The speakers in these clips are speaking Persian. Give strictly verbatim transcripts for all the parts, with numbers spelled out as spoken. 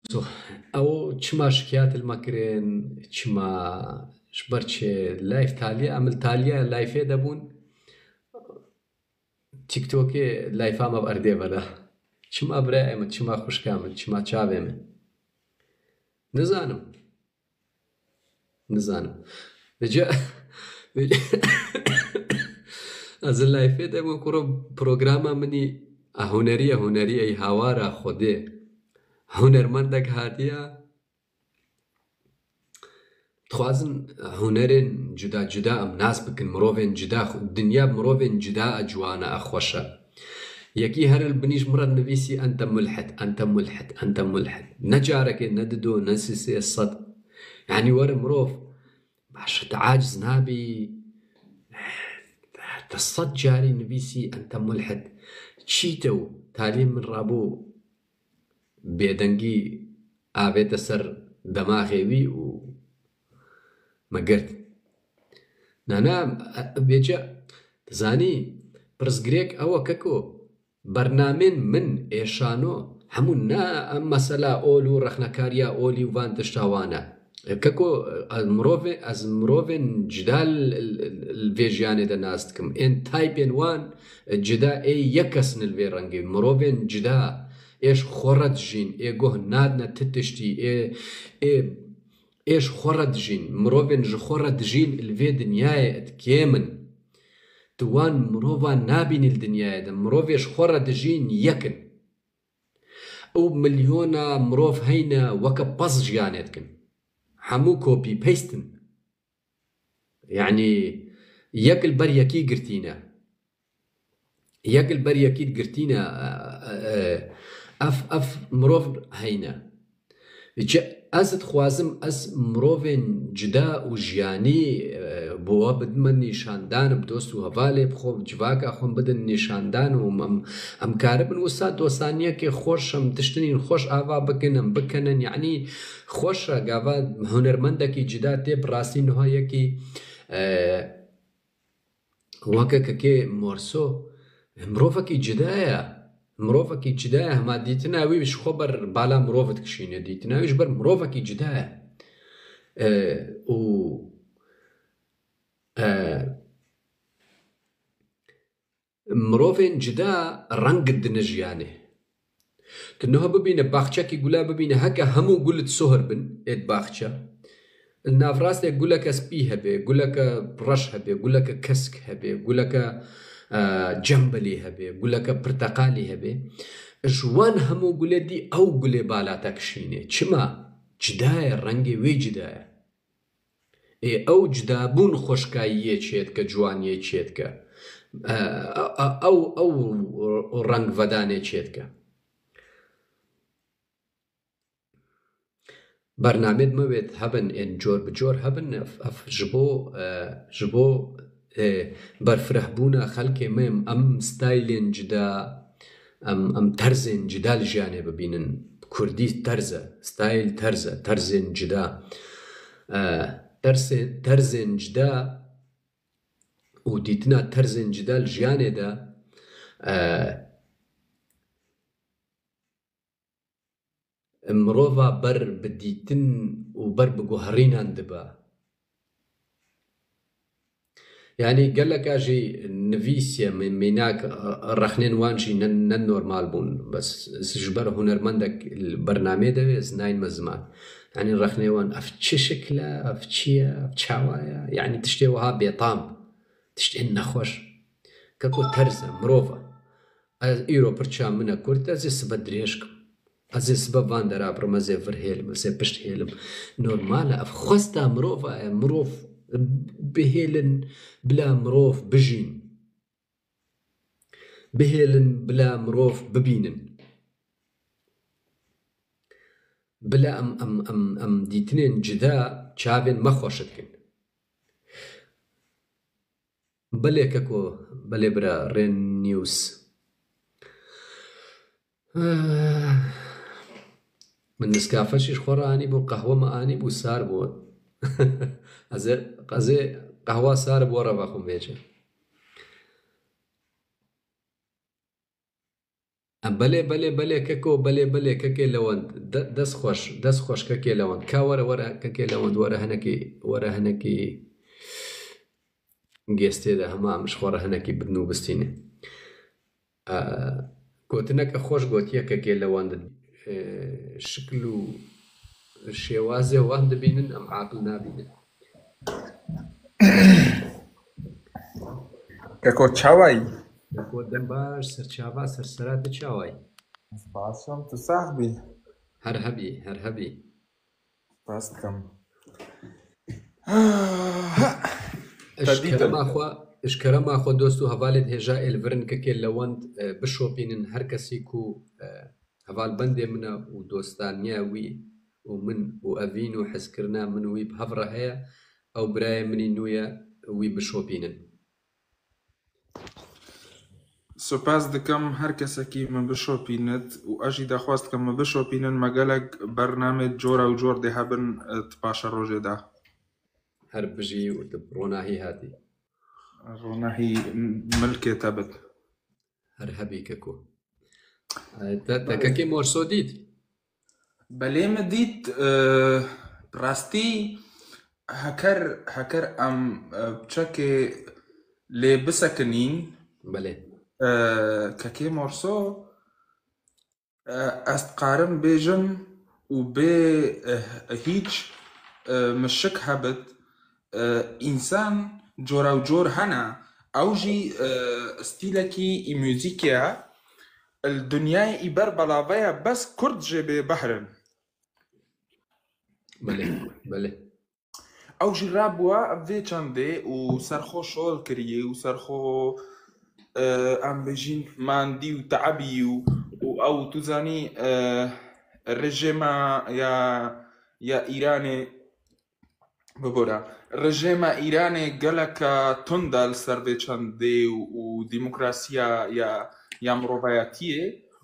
او چما شكيات المكرين چما شبرچه لايف تاليا عمل تاليا لايفه دبون تيك توكي لايفا ما بأردي بدا چما برای من چما خوشکامن چما چاوه من نزانم نزانم بجا بجا از لايفه دبون کرو پروگراما منی هنری هنری ای هوارا خوده هنرمندك هاتيا تخوازن هنرين جدا جدا ام ناس بكن مروفين جدا الدنيا مروفين جدا اجوانا اخوشا يكي هر البنيش مرة نفيسي انت ملحد انت ملحد انت ملحد نجارك نددو نسيسي الصد يعني ور مروف عشان عاجز نابي تصد جاري نفيسي انت ملحد شيتو تعليم من رابو بێدەنگی ئاوێتە سەر دەماغێوی و مەگرد نانا بێجە دەزانی پرسگرێک ئەوە کەکۆ بەرنامێن من ئێشانۆ هەموو نا ئەم مەسەلا ئۆل و ڕەخنەکاریە ئۆلی و وان تشتاوانە کەکۆ مرۆڤێ ئەز مرۆڤێن جدا لێ ژیانێدا ناستکم ئێن تایپێن وان جدا ئێ یەک کەسن لێ ڕەنگی مرۆڤێن جدا ايش خورد جين اي گوه نادنا تتشتي اي اي ايش خورد جين مروفين ج خورد جين الفي دنياي اتكيمن توان مروفا نابين الدنياي ده مروفيش خورد جين يكن او مليونا مروف هينا وكا باز جانتكن حمو كوبي بيستن يعني ياكل بريكي قرتينا ياكل بريكي قرتينا اف اف مروف هينا از خوازم از مروفين جدا و جياني بوا بدمن نشاندان بدوست و هواله بخو جواكا خون بدن نشاندان و ام ام كاربن وسا دوستانيه كي خوش ام تشتنين خوش آوا بكنن بكنن يعني خوش غاوا هنرمندكي جدا تي براسي نهايه كي وكا كي مورسو مروفكي جدايا مروفكي جدايا ما ديتناوي مش خبر بالا مروفت كشينه ديتناوي جبر مروفكي جدايا أه و أه مروفين جدا رنگ الدنجيانه كنه ببينه باخچا كي قولا ببينه هكا همو قلت سهر بن اد باخچا النافراس يقول لك سبي هبه يقول لك برش هبه يقول لك كسك هبه يقول لك جنبلي هبه يقول لك برتقالي هبه جوان همو قولي دي او قولي بالا تكشيني چما جدايا رنگي وي جدايا اي او جدابون خوشكاية چيتك جوانية چيتك او او رنگ وداني چيتك برنامج موید هبن ان جور بجور هبن اف جبو جبو برفرهبونا خلق مم ام ستايلين جدا ام ام ترزين جدا الجانب ببينن كردي ترزه ستايل ترزه ترزين جدا ترزين ترزين جدا وديتنا ترزين جدا الجانب ده مروفا بر بديتن وبر بجوهرين دبا يعني قال لك اجي نفيسيا من ميناك رخنين وانشي نن نورمال بون بس جبر هنرمندك البرنامج ده ناين مزمان يعني رخنين وان اف شكله اف تشيا اف تشاوايا يعني تشتي وها بيطام تشتي نخوش كاكو ترزه مروفا ايرو برشا منا كورتا زي سبدريشكم از سبب وان درا برمزه فرهيل بس بشت هيلم نورمال اف خوستا مروفا مروف بهيلن بلا مروف بجين بهيلن بلا مروف ببينن بلا ام ام ام ام ديتنين جدا چاوين مخوشتكن بلي كاكو بلي برا رين نيوز آه من نسكافشش خورا اني بو قهوه ما اني بو سار بو ازي قزي قهوه سار بو ربا خو بيجه بەلێ بەلێ بەلێ کەکۆ بەلێ بەلێ کەکێ لەوەند دەست خۆش دەست خۆش کەکێ لەوەند کا وەرە وەرە کەکێ لەوەند وەرە هەنەکی وەرە هەنەکی گێستێدا هەما مشخۆرە هەنەکی بدن و بستینێ گوتنەکە خۆش گوتیە کەکێ لەوەند شکل و شێوازێ وان دەبینن ئەم عاقل نابینن کەکۆ چاوایی کەکۆ دەم باش سەرچاوا سەرسەرات چاوای باشم تو ساحبی هەر هەبی هەر هەبی باس بکەم ئشکەرە ماخۆ دۆست و هەڤالێت هێژا ئێلڤرن کەکێ لەوەند بشۆپینن هەر کەسێک و هەڤال بەندێ منە و دۆستانیا وی و من و ئەڤین و حەزکردنا من وی هەڤڕە هەیە ئەو برایە منی نوێیە وی بشۆپینن سوپاس دکەم هەر کەسێکی من بشۆپینت و ئەژی دەخواست کە من بشۆپینن مەگەلێک بەرنامێت جۆرە و جۆر دێ هەبن پاشە ڕۆژێدا هەر بژی و ڕۆناهی هاتی ڕۆناهی ملکێتە بێت هەر هەبی کەکۆ کەکێ مۆرسۆ دیت بەلێ مە دیت ڕاستی هەکەر هەکەر ئەم بچەکێ لێ بسەکنین بەلێ کەکێ مۆرسۆ ئەست قارم بێژم و بێ هیچ مشک هەبت ئینسان جۆرە و جۆر هەنا ئەوژی ستیلەکی موزیکیە دنیای ئیبەر بەڵاڤەیە بەس کورد ژێ بێ بەهرن بەلێ بەلێ ئەوژی ڕابووە ئەڤێ چەندێ و سەرخۆ شۆڵ کردیێ و سەرخۆ ئەم بێژین ماندی و تەعەبی و ئەو توزانی ڕژێمە یا یا ئیرانێ ببۆرە ڕژێمە ئیرانێ گەلەکە توندا لەسەر بێ چەندێ و دیموکراسیە یا یا مرۆڤایەتیە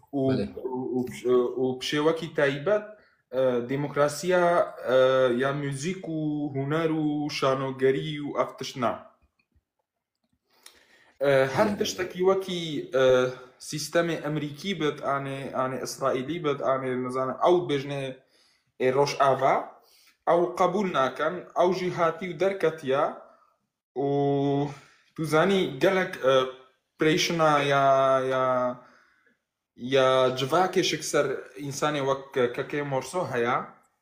و پشێوەکی تایبەت دیموکراسیە یا موزیک و هونەر و شانۆگەری و ئەف تشتنا هەر تشتێکی وەکی سیستەمێ ئەمریکی بێت ئانێ ئانێ ئیسرائیلی بێت ئانێ نەزانم ئەو بێژنێ ڕۆژ ئاوا ئەو قبول ناکەن ئەوژی هاتی و دەرکەتیە و توزانی گەلک پرێشنا یا یا یا جڤاکێشک سەر ئینسانێ وەک کەکێ مۆرسۆ هەیە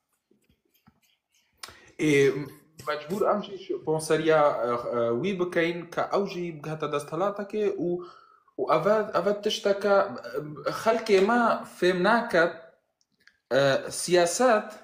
مەجبور ئەمژی بۆنسەریە وی بکەین کە ئەوژی بگاتە دەستهەڵاتەکێ و و ئەڤە تشتەکە خەڵکێ ما فێم ناکات سیاسەت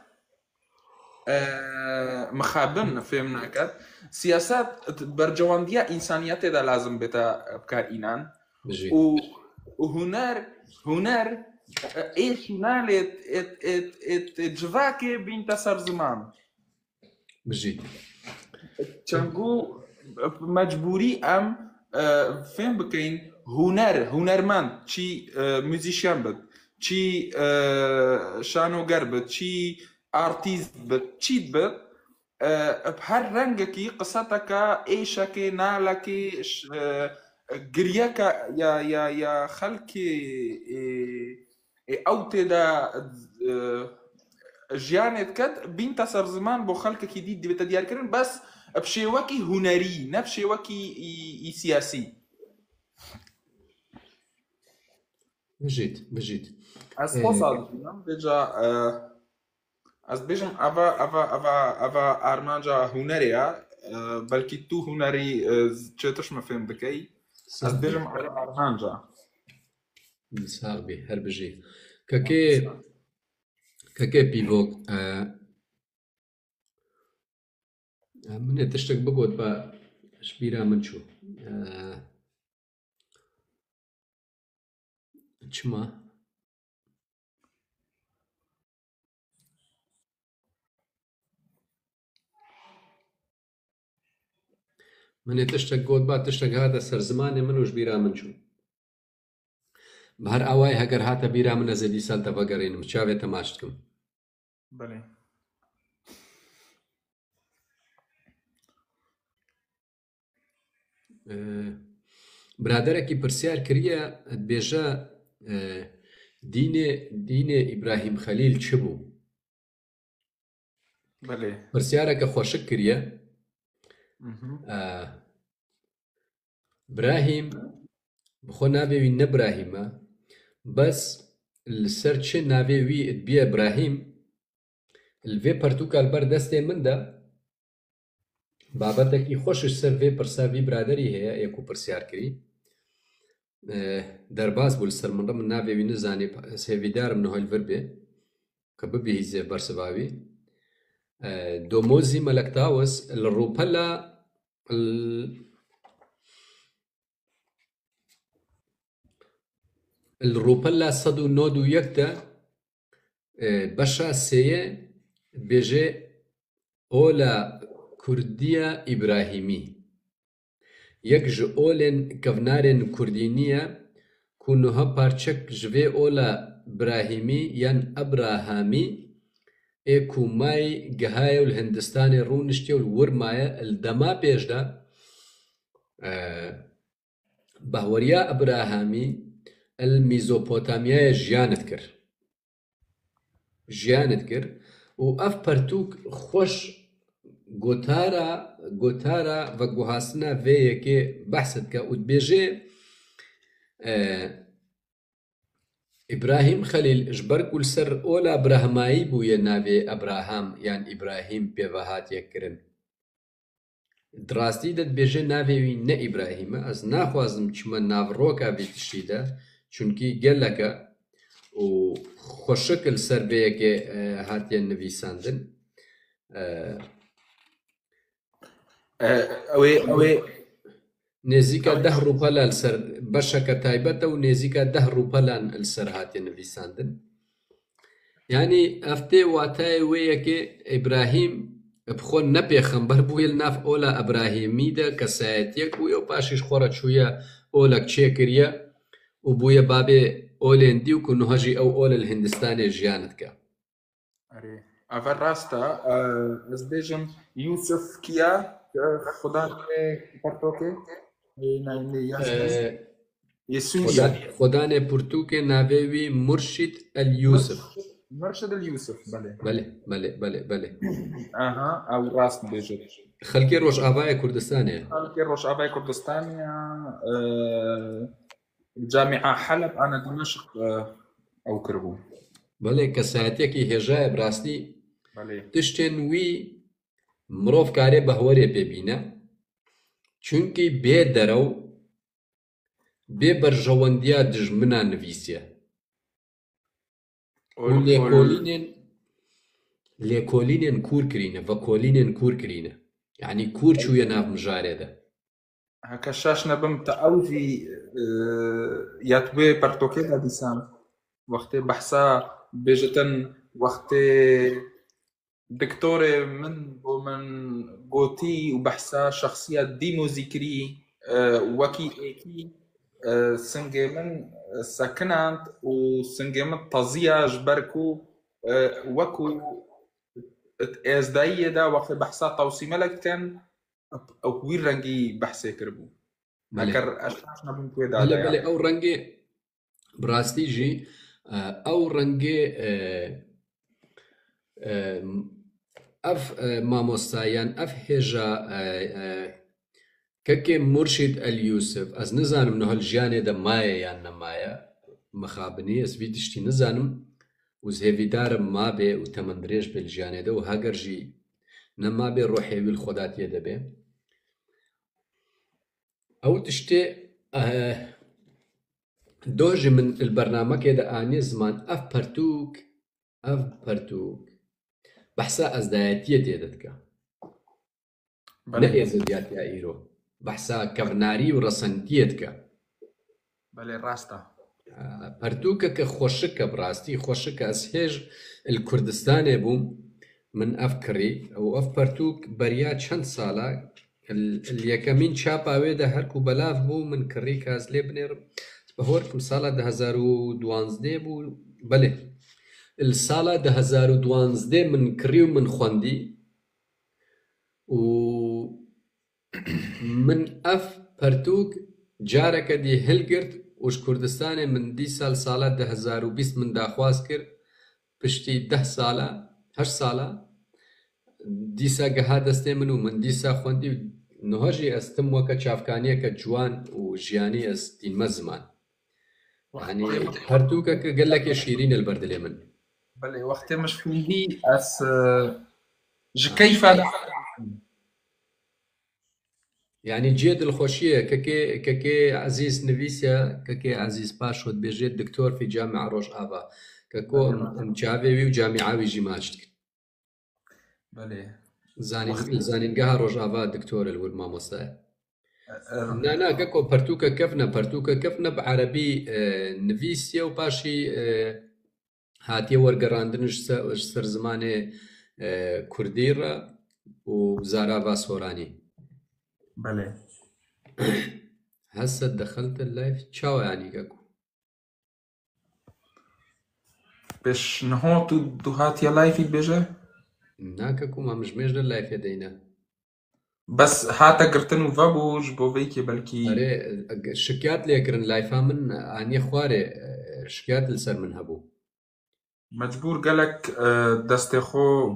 مخابن فێم ناکات سیاسەت بەرجەوەندیە ئینسانیەتێدا لازم بێتە بکارئینان و هونەر هونەر ئێش نالێت جڤاکێ بینتە سەر زمان بژیت چەنگوو مەجبوری ئەم فێم بکەین هونەر هونەرمەند چی موزیشیان بێت چی شانۆگەر بێت چی ئارتیست بێت چیت بێت هەر ڕەنگێکی قسەتەکە ئێشەکێ نالەکێ گریەکە یا خەڵکی ئەو تێدا ژیانێت کەت بینتە سەر زمان بۆ خەڵکێکی دیت دەبێتە دیارکردن بەس بشێوەکی هونەری نە بشێوەکی سیاسی بژیت بژیت ئەس خۆ ساڵ بێجا ئەس بێژم ئەڤە ئەڤە ئەڤە ئەڤە ئارمانجا هونەرەیە بەلکی تو هونەری چێتشمە فێم دەکەی ئەس بێژم ئارمانجا ساڵبی هەر بژی کەکێ کەکێ پیڤۆک منێ تشتێک بگوت بە شبیرا من چوو چما منێ تشتێک گوت با تشتێک هاتە سەر زمانێ من و ژبیرا من چوو بە هەر ئەوای هەگەر هاتە بیرا منە زە دیسان تەڤەگەڕێنم چاوێ تەماشتکم بەڵێ برادەرێکی پرسیار کردیە بێژە دینێ دینێ ئیبراهیم خەلیل چ بوو؟ بەڵێ پرسیارەکە خۆشک کردە. براهیم بخۆ ناوێوی نەبراهیمە، بەس لەسەر چ ناوێوی بێ براهیم لێ پەرتووکە بەر دەستێ مندا بابەتێکی خۆشش سەر vê پرساوی برادری هەیە یەک و پرسیار کردی دەرباز بوو لەسەر منڕە من ناوێوی نزانێ سێویدارم نهۆلڤر بێ کە ببیهیزێ بەرسەباوی دۆمۆزی مەلەکتاوس لە ڕووپەلا الروپەلا سەد و نۆد و یەکدا بەشە سێیە بێژێ ئۆلا کوردیە ئیبراهیمی یەک ji ئۆلên kevnarên Kurdî نییە ku niha parçek ji vê ola Birahîmî yan Ebrahamî ê ku mayî gihaye û li Hindistanê rûniştiye û li wir maye li dema pêş de bahweriya Ebrahamî el Mîzopotamyayê jiyanet kir jiyanet kir û ev pertûk xweş gotara gotara ve guhasina vê yekê behs dike û dibêje İbrahim Xelîl ji ber ku li ser ola Brahmayî bûye navê Ebraham yan İbrahîm pêve hatiye kirin. Di rastî de dibêje navê wî ne İbrahîm e. Ez naxwazim çima navroka vê tiştî de çunkî geleke û xweşik li ser vê yekê hatiye nivîsandin. Ew ê ew ê Nêzîka deh rûpela li ser beşeke taybet e û nêzîka deh rûpelan li ser hatiye nivîsandin. Yani ev tê watayê wê yekê İbrahîm bi xwe ne pêxember bûye li nav ola Ebrahîmî de kesayetiyek bûye û paşî ji xwe re çûye olek çê kiriye û bûye babê olên dî û ku niha jî ew ol li Hindistanê jiyan dike. Erê ev rast e. Ez bêjim Yûsuf kiya xuda pertokê Xwedanê pirtûkê navê wî Murşid el Yûsuf. Murşid el Yûsuf belê Belê belê belê belê. Aha ew rast bêjit. Xelkê Rojavayê Kurdistanê ye. Xelkê Rojavayê Kurdistanê ye. Camîa Heleb ana Dimeşq ew kiribû. Belê kesayetiyekî hêja ye bi rastî Belê tiştên wî mirov karê behwerê pê bîne çunkî bê derew bê berjewendiya dijminan nivîsiye û lêkolînên lêkolînên kûr kirîne vekolînên kûr kirîne yanî kûr çûye nav mijarê de. Heke şaş nebim te ew jî ya tu bê pertokê de dîsan wextê behsa bêjitin wextê دکتۆرê min بۆ min gotî û behsa şexsiya dîmozî kirî wekî êkî singê min sekinand û singê min teziya ji ber ku wekû êzdayiyê de wextê behsa tewsîmelek dikin ew wî rengî behsê kiribû. Heger ez şaş nebim tu wê Belê dadeya. belê ew rengê bi rastî jî ew rengê ev mamostayan ev hêja kekê Murşid el Yûsuf ez nizanim niha li jiyanê de maye yan nemaye mixabinî ez vî tiştî nizanim û zêvîdarim mabe û temendirêj bê li jiyanê de û heger jî ne mabe rohê wî li xwedatiyê de bê ew tiştê doh ji min li bernamekê de anî ziman ev pertûk ev pertûk behsa ezdayetiyê tê de dike ne êzediyatiya îro behsa kevnarî û resentiyê dike. Belê rast e. Pertûkeke xweşik e bi rastî xweşik e ez hêj li Kurdistanê bûm min ev kirî û ev pertûk beriya çend sala li yekemîn çapa wê de her ku belav bû min kirî ka ez lê binêrim bihor kim sala di hezar û diwanzdê bû belê li sala di hezar û diwanzdê min kirî û min xwendî û min ev pertûk careke dî hilgirt وش کوردستانê min dî sal sala di hezar û bîst min daxwaz kir piştî deh sala heşt sala dîsa geha destê min û min dîsa xwendî niha jî ez tim weke çavkaniyeke ciwan û jiyanî ez dînme ziman yanî pertûkeke gelekê şîrîn li ber dilê min. بله وقتی مش خوندی از ji keyfa يعني جێ دڵخۆشیە کەکێ کەکێ عەزیز نویسە کەکێ عەزیز پاش خۆت بێژێت دکتۆر فی جامع ڕۆژئاوا کە کۆ ئەم چاوێوی و جامیعاویژی ماچت کرد. بله زانینگەها ڕۆژئاوا دکتۆرە لەور مامۆستایە. نانا کەکۆ پەرتووکە کەفنە پەرتووکە کەفنە بە عەرەبی نویسیە و پاشی هاتیە وەرگەڕاندنش سەر زمانێ کوردیڕە و زاراوا سۆرانی. بله هسه دخلت اللايف تشاو يعني كاكو باش نهوتو دو هاتيا لايفي بيجا ناكاكو ما مش مجد اللايف يدينا بس هاتا قرتنو فابوج بو فيكي بلكي اري شكيات ليكرن لايفا من اني خواري شكيات لسر من هبو مجبور قالك دستي خو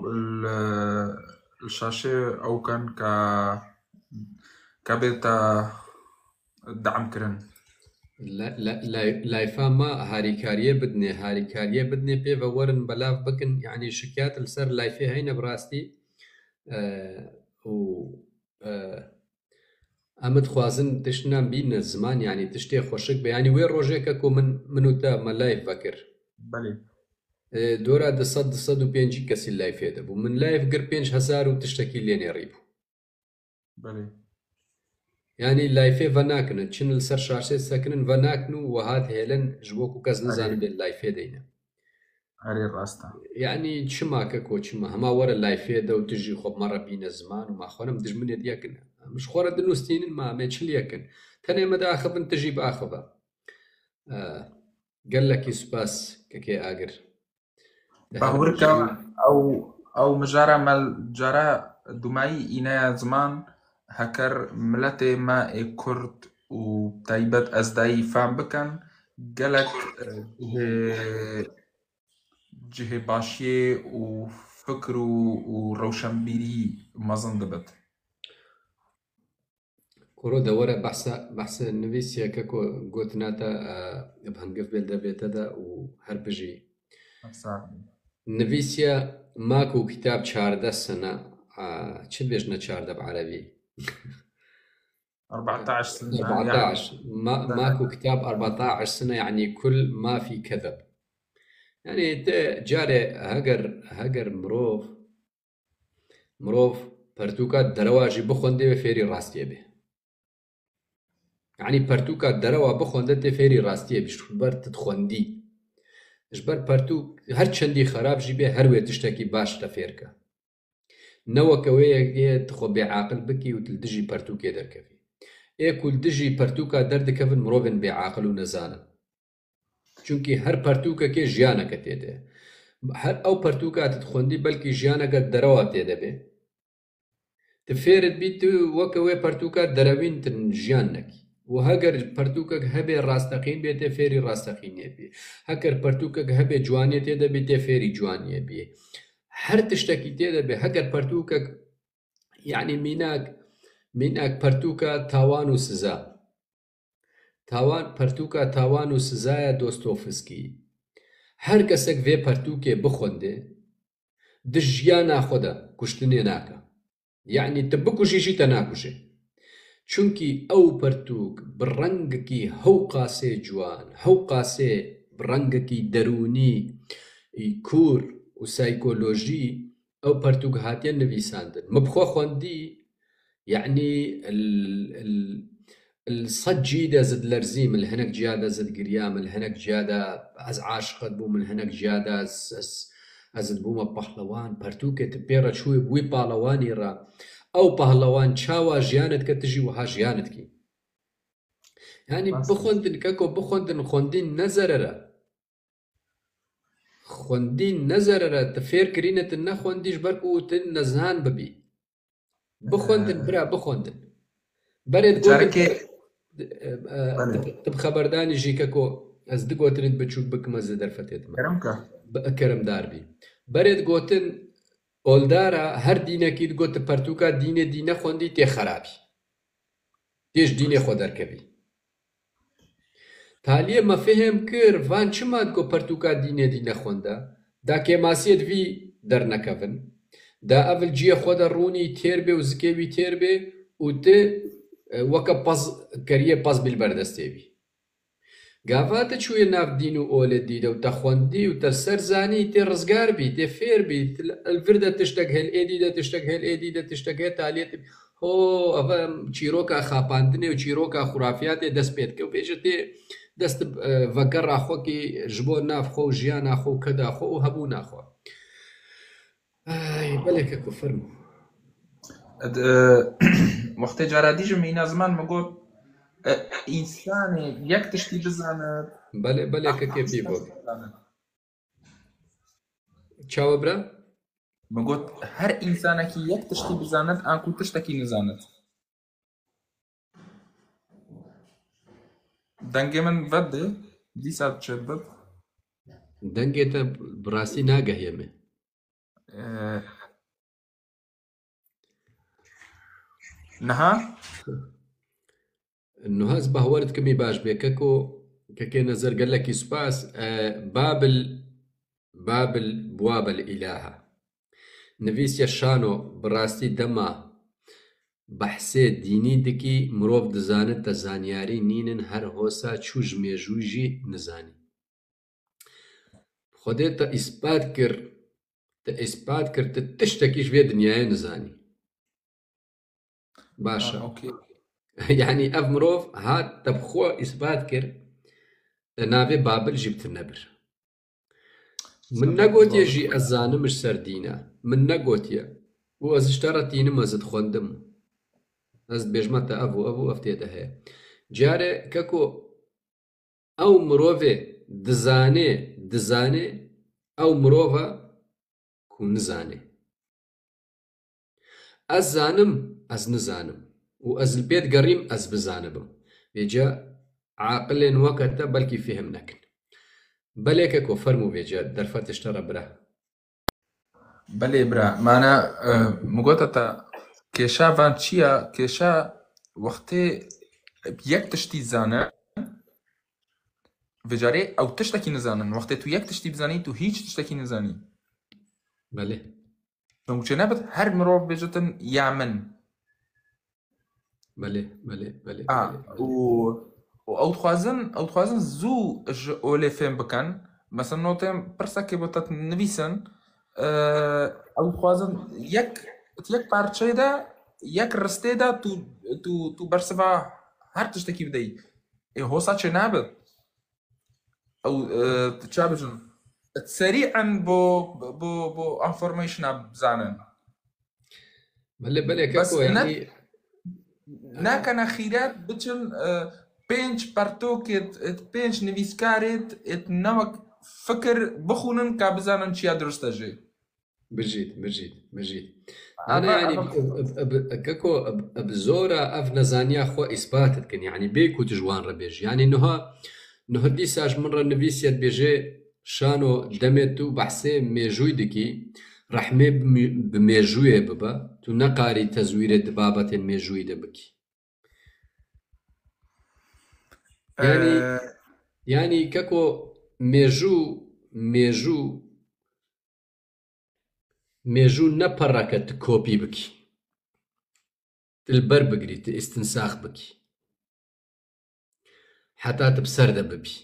الشاشة او كان كا كابيتا دعم كرن لا لا لا لايفا ما هاریکاریه بدنه هاریکاریه بدنه پی و ورن بلاف بکن يعني شكيات السر لايفي هينا براستي آه و آه امد خوازن تشنام بين الزمان يعني تشتي خوشك بيعني وين روجيكا من منو تا ما لايف فكر بلي آه دورا دصد دصد و بينجي كسي لايف هذا ومن لايف قر بينج هزار وتشتكي لين يريبو بلي يعني لايفي فناكن تشن السر شاشة ساكنن فناكنو وهاد هيلن جبوكو كاز نزانو بين لايفي دينا علي الراستا يعني تشما كاكو تشما هما ورا لايفي دا وتجي خب مرة بين الزمان وما خونم دج من يديكن مش خورا دنوستين ما ما تشليكن تاني مدى اخذ تجيب اخذه آه قال لك يسباس كاكي اجر باوركا او او مجارا مال جارا دمعي إنا زمان هكر ملتي ما كرد و تايبت أزداي فام بكن قالك جهه باشي و فكر و روشنبيري مازن دبت كورو دورة بحث بحث نويسيا كاكو قوتناتا بهنقف بيلدا بيتا و هربجي نويسيا ماكو كتاب چارده سنة چه بيجنا چارده بعربي أربعة عشر سنة أربعة عشر ما ماكو كتاب أربعة عشر سنة يعني كل ما في كذب يعني جاري هجر هجر مروف مروف برتوكات درواجي بخوندي فيري راستي به يعني برتوكات دروا بخوندي فيري راستي بيش بر تتخوندي جبر برتوك هر چندي خراب جيبه هر وي تشتكي باش تفيركا نوك وي تخو بعاقل بكي وتلدجي برتوك دركفي اي كل دجي برتوكا درد كفن مروفن بعاقل ونزانا چونكي هر برتوكا كي جيانا كتيده هر او برتوكا تتخوندي بلكي جيانا قد دروا تيده به تفيرد بيت وكوي برتوكا دروين تن جيانك وهاگر پرتوکک هبه راستقین بیت فیری راستقینیه بی هاگر پرتوکک هبه جوانیه ده بیت فیری جوانیه بی هر تشتکی ده به هاگر پرتوکک يعني ميناك ميناك پرتوکا تاوان و سزا تاوان پرتوکا تاوان و سزا دوستوفسکی هر کسک وی پرتوکه بخونده دجیانا خدا کشتنی ناکا يعني تبكوشي شي تناكوشي چونكي او پرتوك برنگكي هو قاسي جوان هو قاسي برنگكي دروني كور و سايكولوجي او پرتوك هاتيا نويساندن مبخوا خوندي يعني ال ال الصد جيدا زد لرزيم الهنك جيادا زد قريام الهنك جيادا از عاشقت بو من الهنك جيادا از ازد بوما بحلوان پرتوكه تبيرا شوي بوي بالواني را او پهلوان چاوا جیانت که تجی وها جیانت کی يعني بخوندن كاكو بخوندن خوندين نزرره خوندين نزرره تفير كرينة نخونديش بركو تن نزهان ببي بخوندن برا بخوندن برد جاركي تب خبردانی ژی کەکۆ ئەس دگوترت بچوو بکمە زە دەرفەتێتمە کەرم داربی بەرێت گوتن ئۆلدارە هەر دینەکی گوتە پەرتووکە دینێ دینە خوندی تێ خراپی تێش دینێ خۆ دەرکەوی تالیە مەفێهم کرد ڤان چمات گۆ پەرتووکە دینێ دینە خوندە دا کێماسیێت وی دەرنەکەون دا ئەڤل جیە خۆ دەڕوونی تێر بێ و زکێوی تێر بێ و تێ وەکە پەز کەریە پەز بیل بەردەستێوی گاڤاتە چوویە ناف دین و ئۆلێ دیدە و تە خوندی و تە سەرزانی تێ ڕزگار بی تێ فێر بی ئەلڤردە تشتێک هێل ئێدیدە تشتێک هێل ئێدیدە تشتێک هەیە تالێت هۆ ئەڤە چیرۆکە خاپاندنێ و چیرۆکە خوڕافیاتێ دەست پێت کە و پێشە تێ دەست ڤەگە ڕاخۆکی ji bo navxwe û jiyana xwe û keda xwe û hebûna xwe belekek ku fermo وقتی جارا دیجم اینا زمان مگوت ئینسانێ یەک تشتی بزانێت بەلێ بەلێکەکێ پێ بۆ چاوە برا مگوت هەر ئینسانێکی یەک تشتی بزانێت ئانکو تشتێکی نزانێت دەنگێ من بەدێ دیسا بچێت بێت دەنگێتە بڕاستی ناگەهێمێ نەها نوهاز بەهوەرت کەمی باش بێ کەکۆ کەکێ نەزەر گەلەکی سوپاس بابل بابل بوابل ئیلاها نویسیە شانۆ بڕاستی دەما بەحسێ دینی دکی مرۆڤ دەزانێت تە زانیاری نینن هەر هۆسا چوو ژمێژوویژی نزانی خودێ تە ئیسپات کرد تە ئیسپات کرد تە تشتێکیش بێ دنیایە نزانی باشە یعنی ئەڤ مرۆڤ هات تە بخۆ ئیسپات کرد ناوێ بابل ژی بتر نەبر من نەگوتیە ژی ئەزانمش سەر دینە من نەگوتیە بۆ ئەزشتەڕە دینم ئەزت خوێندم ئەس بێژمەتە ئەڤوو ئەڤوو ئەفتێدە هەیە جارێ کەکۆ ئەو مرۆڤێ دزانێ دزانێ ئەو مرۆڤە کو نزانێ ئەس زانم ئەس نزانم و ئەس پێت گەڕیم ئەس بزانبم بێجا عاقلێن وەکەتە بەلکی فێهم نەکن بەلێکە کۆ فەرموو بێجا دەرفەتشتەڕە برا بەلێ برا مانە مگوتە کێشاوان چییە کێشا وەختێ یەک تشتی زانە بێجارێ ئەو تشتێکی نزانن وەختێ تو یەک تشتی بزانی تو هیچ تشتێکی نزانی بەلێ چێ نەبێت هەر مرۆڤ بێژێتن یا من بەلێ بەلێ بەلێ ئەو خوازن ئەو خوازن زوو ئۆلێ فێم بکەن مەسەن نۆتێم پرسەکێ بۆ تەت نویسن ئەو خوازن یەک یەک پارچەیدا یەک ڕستێدا تو بەرسەڤا هەر تشتێکی بدەی هۆسا چێ نابێت ئەو چا بژن سەریعەن بۆ بۆ بۆ ئەنفۆرمەیشنا بزانن بەلێ بەلێ ناکەنە خیرات بچن پێنج پەرتۆکێت پێنج نویسکارێت نەوەک فکر بخونن کا بزانن چیا درستە ژێ بژیت بژیت بژیت کەکۆ زۆرە ئەف نەزانیا خۆ ئیسپاتت کن یعنی بێک و تژوان ڕەبێژ یعنی نوها نهدی ساش من ڕە نویسیت بێژێ شانۆ دەمێت و بەحسێ مێژووی دکی ڕەحمێ بمێژوویێ ببە تو نەقاری تەزویرێت بابەتێن مێژووی دەبکی ینی ینی کەکۆ مێژوو مێژوو مێژوو نەپەڕەکە ت کۆپی بکی تلبەر بگریت ئیستنساخ بکی حتا ت بسەردە ببی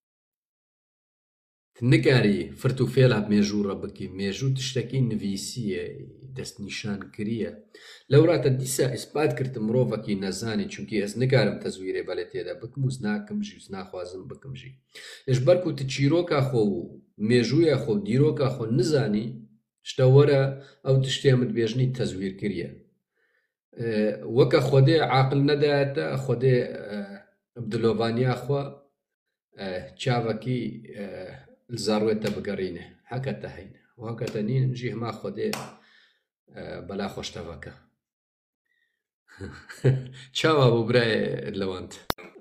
نکاری فرت و فێڵا مێژوو ڕە بکی مێژوو تشتێکی نویسیە دەست نیشان کریە لەوراتە دیسا ئیسپات کرد مرۆڤەکی نەزانی چونکی ئەس نکارم تەزویرێ بەلێ تێدا بکم و ناکەم ژی و ناخوازم بکم ژی لەش بەرک و ت چیرۆکە خۆ و مێژوویە خۆ دیرۆکە خۆ نزانی شتە وەرە ئەو تشتێمت بێژنی تەزویر کریە وەکە خۆدێ عاقل نەدایەتە خۆدێ دلۆڤانیا خۆ چاوەکی زاڕوێتە بگەڕینێ هەکەتە هەینە وهەکەتە نین ژی هەما خۆدێ بەلا خۆشتەوەکە چاوە بۆ برایە لەوانت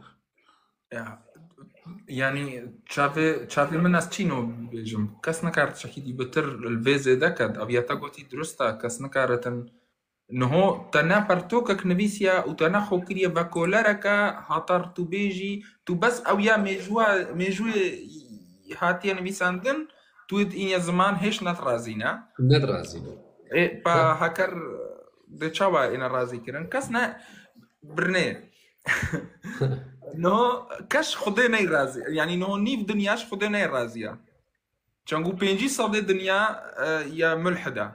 يعني تشافي تشافي من ناس تشينو بيجم كاس نكارت شكيدي بتر الفيزي دكد أو يتاقوتي درستا كاس نكارتن نهو تنا برتوكك نبيسيا وتنا خوكريا باكولاركا هاتر تو بيجي تو بس أو يا ميجوا ميجوا هاتيا نبيساندن تويد إن زمان هيش نترازينا نترازينا إيه با هكر دتشاوا إن رازي كرن كاسنا برني نو كاش خدي ناي رازي يعني نو نيف دنياش خدي ناي رازيا چنگو بينجي صدي دنيا يا ملحدة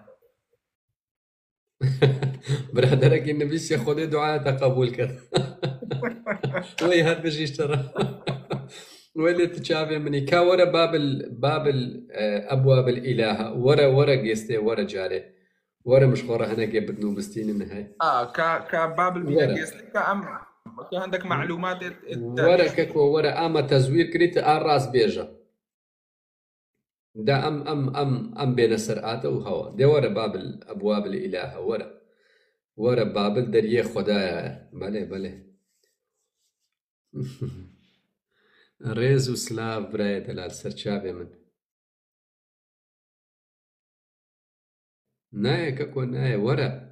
برادرك النبي سي خدي دعاء قبول كذا وي هاد باش يشترى ولي تشافي مني كا ورا باب ال باب ال ابواب الاله ورا ورا جيستي ورا جاري ورا مشخوره هنا جبت نوبستين النهاية اه كا كا باب البيت كا ام كا عندك معلومات ورا ككو ورا اما تزوير كريت الراس بيجا ده ام ام ام ام بين السرعات وهوا ده ورا باب الابواب الاله ورا ورا باب الدريه خدايا بله بله ريز وسلاف براي دلال سرچاوي من ناي ككو ناي ورا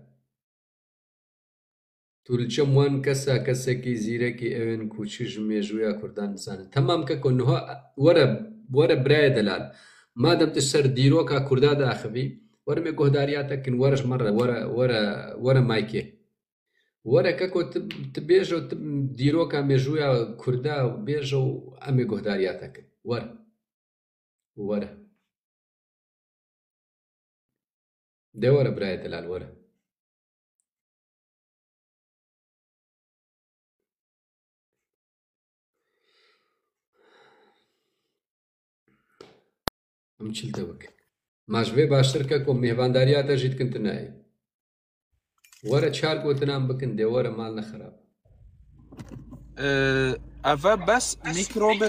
تولچم وان كسا كسا كي زيرا كي اوين كوچش ميجويا كردان انسان تمام ككو نهو ورا ورا براي دلال ما دام تسر ديروكا كردا داخبي ورا مي كهدارياتك ورش مره ورا ورا ورا مايكي ورا ككو تبيجو ديروكا ميجويا كردا بيجو امي كهدارياتك ورا ورا ده ورا براي دلال ورا ام چلتوك ماجبه باشتر ككو مهباندارياتا جيت كنت ناي ورا تشار قوتنام بكن دي ورا مالنا خراب أه افا بس ميكروبت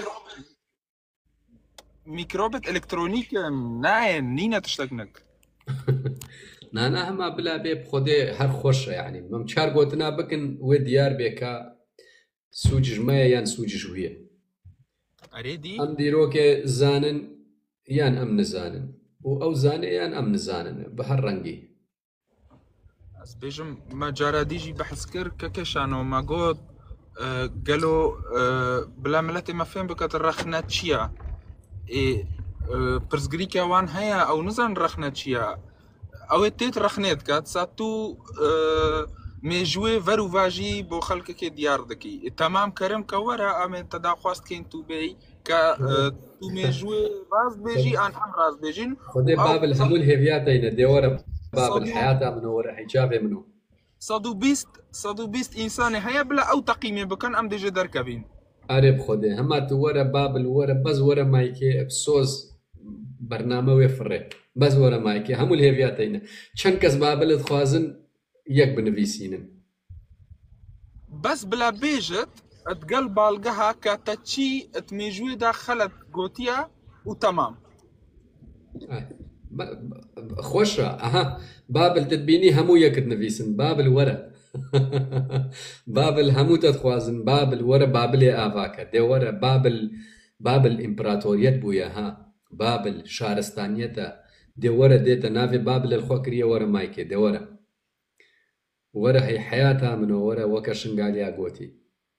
ميكروبت الكترونيك ناين نينا تشتغنك نانا هما بلا بيب خودي هر خوش يعني مم تشار قوتنا بكن و ديار بيكا سوج جمايا يان سوج جوية اريدي ام ديروكي زانن يان ام نزانن و او زاني يان ام نزانن بهر رنگي از بيجم ما جارا ديجي بحث كر ككشانو ما قود أه قالوا أه بلا ملاتي ما فهم بكت الرخنا تشيا إيه أه برزقريكا وان هيا او نزان رخنا تشيا او تيت رخنيت كات ساتو أه ميجوي فرو فاجي بو خلق كي ديار دكي تمام كرم كورا امن تداخواست كين تو بي كا أه تو ميجوي راز بيجي ان ام راز بيجين خودي باب الهمول هيفياتين دي ورا باب الحياة منو ورا حجابي منو صدو بيست صدو بيست إنساني هيا بلا أو تقييمي بكن أم ديجي دركبين أريب خودي هما تو ورا باب الورا بز ورا مايكي بصوز برنامج ويفرق بز ورا مايكي همو الهيفياتين چند كس باب الخوازن يك بنفيسينن بس بلا بيجت اتقل بالقها كاتشي اتميجوي داخلت قوتيا وتمام آه. خوشة اها باب التدبيني همو يك نفيسن باب الورا باب الهمو تتخوازن باب الورا باب لي افاكا دي ورا باب ال... باب الامبراطوريات بويا ها باب الشارستانيتا دي ورا ديتا نافي باب للخوكرية ورا مايكي دي ورا ورا هي حياتها منو ورا وكا شنقاليا قوتي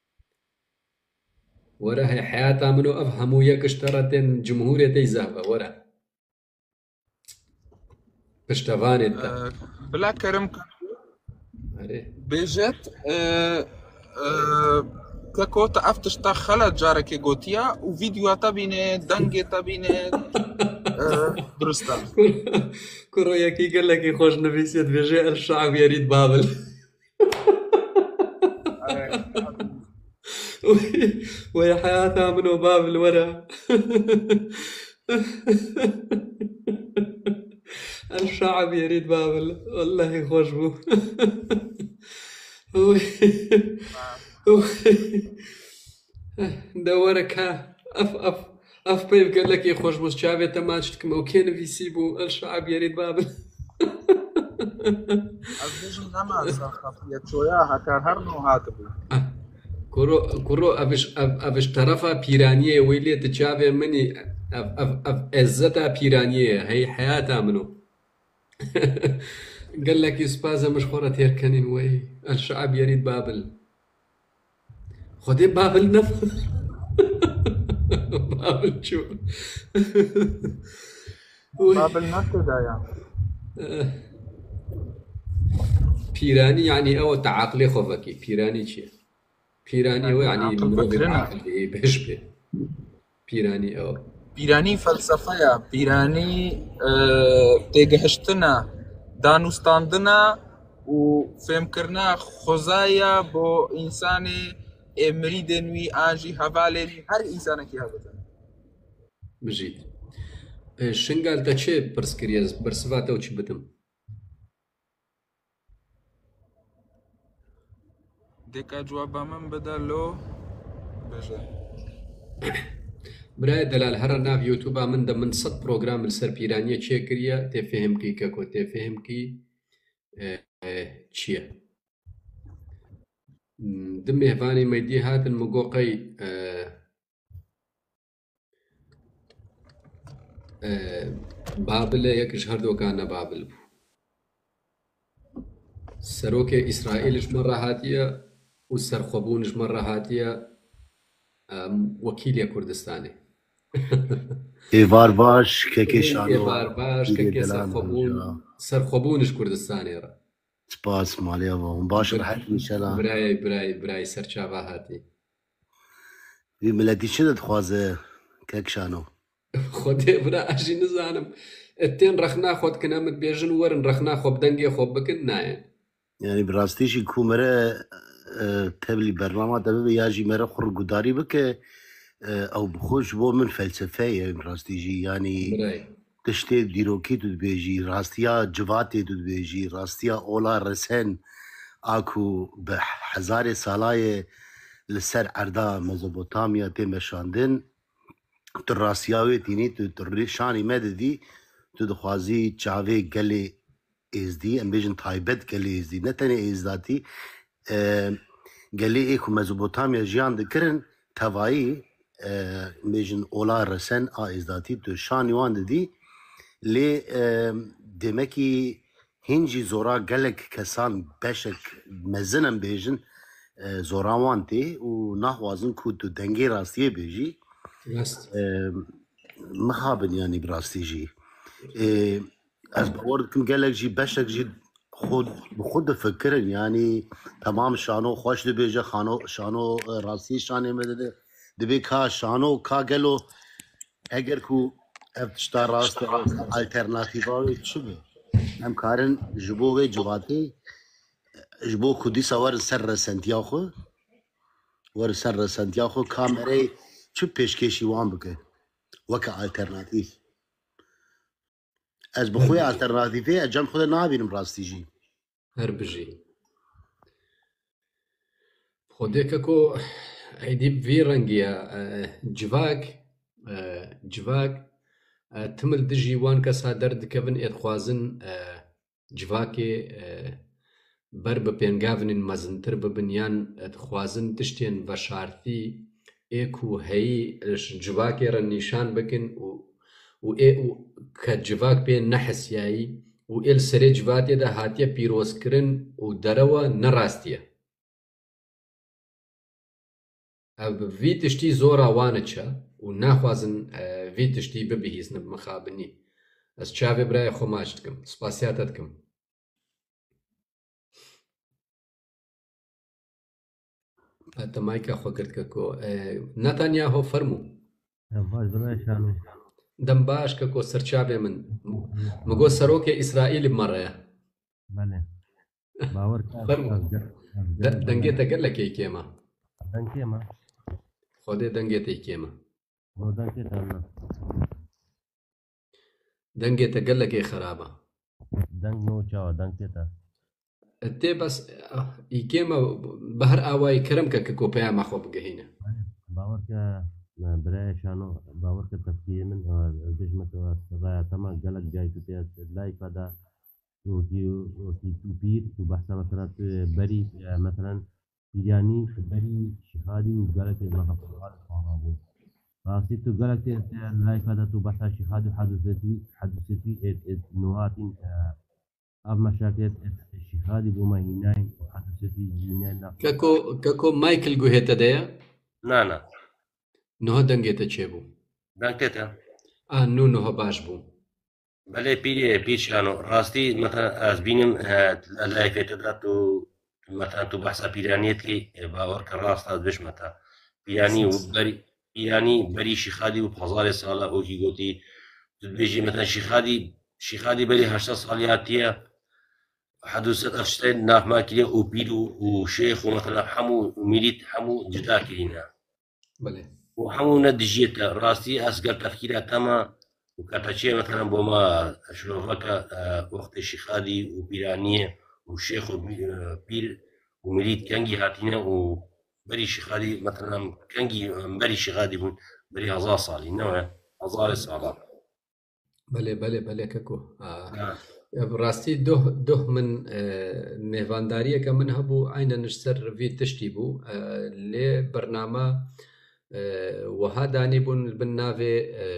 ورا هي حياتها منو افهمو يك اشترتن جمهوريتي زهبة ورا بشتغاني أه بلا كرم بيجت أه أه كاكو تعرف تخلت جارك قوتيا وفيديو تبينه دنجي تبينه أه درستا كرو يكي قال لك يخوش نفيسيت بيجي الشعب يريد بابل ويا حياتها منو بابل ورا الشعب يريد بابل والله خوش بو دورك ها اف اف اف بيب قال لك يا خوش بو شعبي تماشتكم او كان في سيبو الشعب يريد بابل أزيجن نما خفيت شوية هكار هرنو هاتبو كورو كورو أفش أف أفش طرفا بيرانية ويلي تشافي مني أف أف أف عزتها بيرانية هي حياتها منو. قال لك يسبازا مش خورة هيركنين وي الشعب يريد بابل. خدي بابل نف. بابل شو. وي بابل نكدا يعني بيراني يعني أو تعاقلي خوفكي بيراني شيء. بيراني هو يعني يعني عقل مرو بكرنا. بالعقل هي بيشبه. بيراني أو بيراني فلسفة بيراني اه تيجهشتنا دانوستاندنا وفهم كرنا خزايا بو إنساني مريدنوي آجي هفالي هر إنسانة كي هذا بجيت. شنقال تا چه برس كريز برسفاتا وچ بدم. ديكا جوابا من بدلو بجا برای دلال هر ناف يوتيوبا من ده من صد بروجرام لسر بيرانية چه كريا تفهم كي كاكو تفهم كي چییە دم میهڤانی مەیدی هاتن مگۆقەی بابلە یەکش هەردووەکانە بابل بوو سەرۆکێ ئیسرائیلش مەڕە هاتیە و سەرخۆبوونش مەڕە هاتیە وەکیلە کوردستانی ئێوار باش کەکێ شانۆ ئێوار باش کەکێ سەرخۆبوون سەرخۆبوونش کوردستانێڕە سپاس ماڵیەوە باش ڕەحەت میشەلا برای برای برای سەرچاوا هاتی وی ملەتی چ دەتخوازێ کەک شانۆ خۆدێ برا ئەژی نزانم ئەتێن ڕەخنا خۆت کنەمت بێژن وەرن ڕەخنا خۆ بدەنگێ خۆ بکن نایەن یعنی بڕاستیشی کومەرە تەبلی بەرنامە دەبێ یاژی مەرە خوڕ گوداری بکە ئەو بخۆش بۆ من فەلسفەیە ڕاستیژی ینی تشتێ دیرۆکی تو دبێژی ڕاستیا جواتێ تو دبێژی ڕاستیا ئۆلا ڕسەن ئاکو بە حەزارێ ساڵایە لەسەر ئەردا مەزۆپۆتامیا تێمەشاندن tu rastiyavê tînî tu tu rêşanî me didî tu dixwazî çavê gelê êzdî em bêjin taybet gelê êzdî ne tenê êzdatî gelê ê ku Mezopotamya jiyan dikirin tevayî bêjin ola resen a êzdatî tu şanî wan didî lê demekî hîn jî zora gelek kesan beşek mezin em bêjin zoran wan tê û naxwazin ku tu dengê rastiyê bêjî مخابن يعني براستي جي از باور دكم قالك جي باشك جي خود بخود فكرن يعني تمام شانو خوش دبيجا خانو شانو راسي شاني مدده دبي كا شانو كا قالو اگر كو افتشتا راست الترناتيفاوي تشبه هم كارن جبوه جواتي جبو خودي سوار سر سنتياخو ور سر سنتياخو كاميري چه پیشکشی وان بکه وکه آلترناتیف از بخوی آلترناتیفه اجام خود نابینم راستی جی هر بجی خوده که کو ایدی وی رنگیا جواک جواک تمل دجی وان کسا درد کبن ادخوازن جواکی بر بپینگاونین مزنتر ببنیان ادخوازن تشتین و شارتی ایکو هی جواکی را نیشان بکن و ای که جواک بین نحسیایی و ایل سری جواتی ده هاتیه پیروز کرن و دروا نراستیه او وی تشتی زور آوانه چه و نخوازن وی تشتی ببهیزن بمخابنی از چاوی برای خماش دکم سپاسیاتت کم حتى مايكا خوكرت كاكو نتانياهو فرمو دم باش كاكو سرچاوي من مگو سروكي اسرائيل بمرة بله باور فرمو دنگيتا قال لك اي كيما دنگيما خودي دنگيتا اي كيما هو دنگيتا دنگيتا قال لك اي خرابة دنگ نو چاو دنگيتا تي بس يكيما بهر آواي كرم كاكو بياما خو بقهينا باور كا برای شانو باور كا تفكير من بجمت رأي تما قالك جاي كتير لايك هذا وتي وتي بير وبحث مثلا بري مثلا پیرانی بەری شیخادی و گەلێکی مەخەفەڵ بوو راستی تو گەلێکی لایفەدا تو بەسا شیخادی و حەدوسەتی حەدوسەتی نوهاتین ئەف مەشاکێت شیخادی بۆ ماهینای حەدوسەتی جینای کەکۆ کەکۆ مایکل گوهێتە دەیە نانا نۆ دەنگێتە چێ بوو دەنگێتە ئا نو نۆ باش بوو بەڵێ پیرێ پیرشانۆ ڕاستی مەتا ئەس بینم لایفێتەدا تو مەتا تو بەحسا پیرانیەتی باوەڕکە ڕاستە دشمەتە پیرانی و بەری پیرانی بەری شیخادی و هەزارێ ساڵە ئەوکی گوتی بێژی مەتا شیخادی شیخادی بەری هەشتا ساڵیاتیە حدوثت أشتين ناف ماكلي وبيدو وشيخ ومثلا حمو وميليت حمو جدا كلينا بله وحمو ندجيت راسي أسقر تفكيرها تما وكاتشي مثلا بوما شلوفك وقت الشيخادي وبيرانية وشيخ وبير وميليت كانجي هاتينا وبري شيخادي مثلا كانجي بري شيخادي بري هزار صالي نوع هزار صالات بله بله بله ككو آه. آه. ڕاستی دۆ دۆ من نێڤانداریەکە من هەبوو ئاینە نشسەر ڤی تشتی بوو لێ بەرنامە وەها دانی بوون بن ناوێ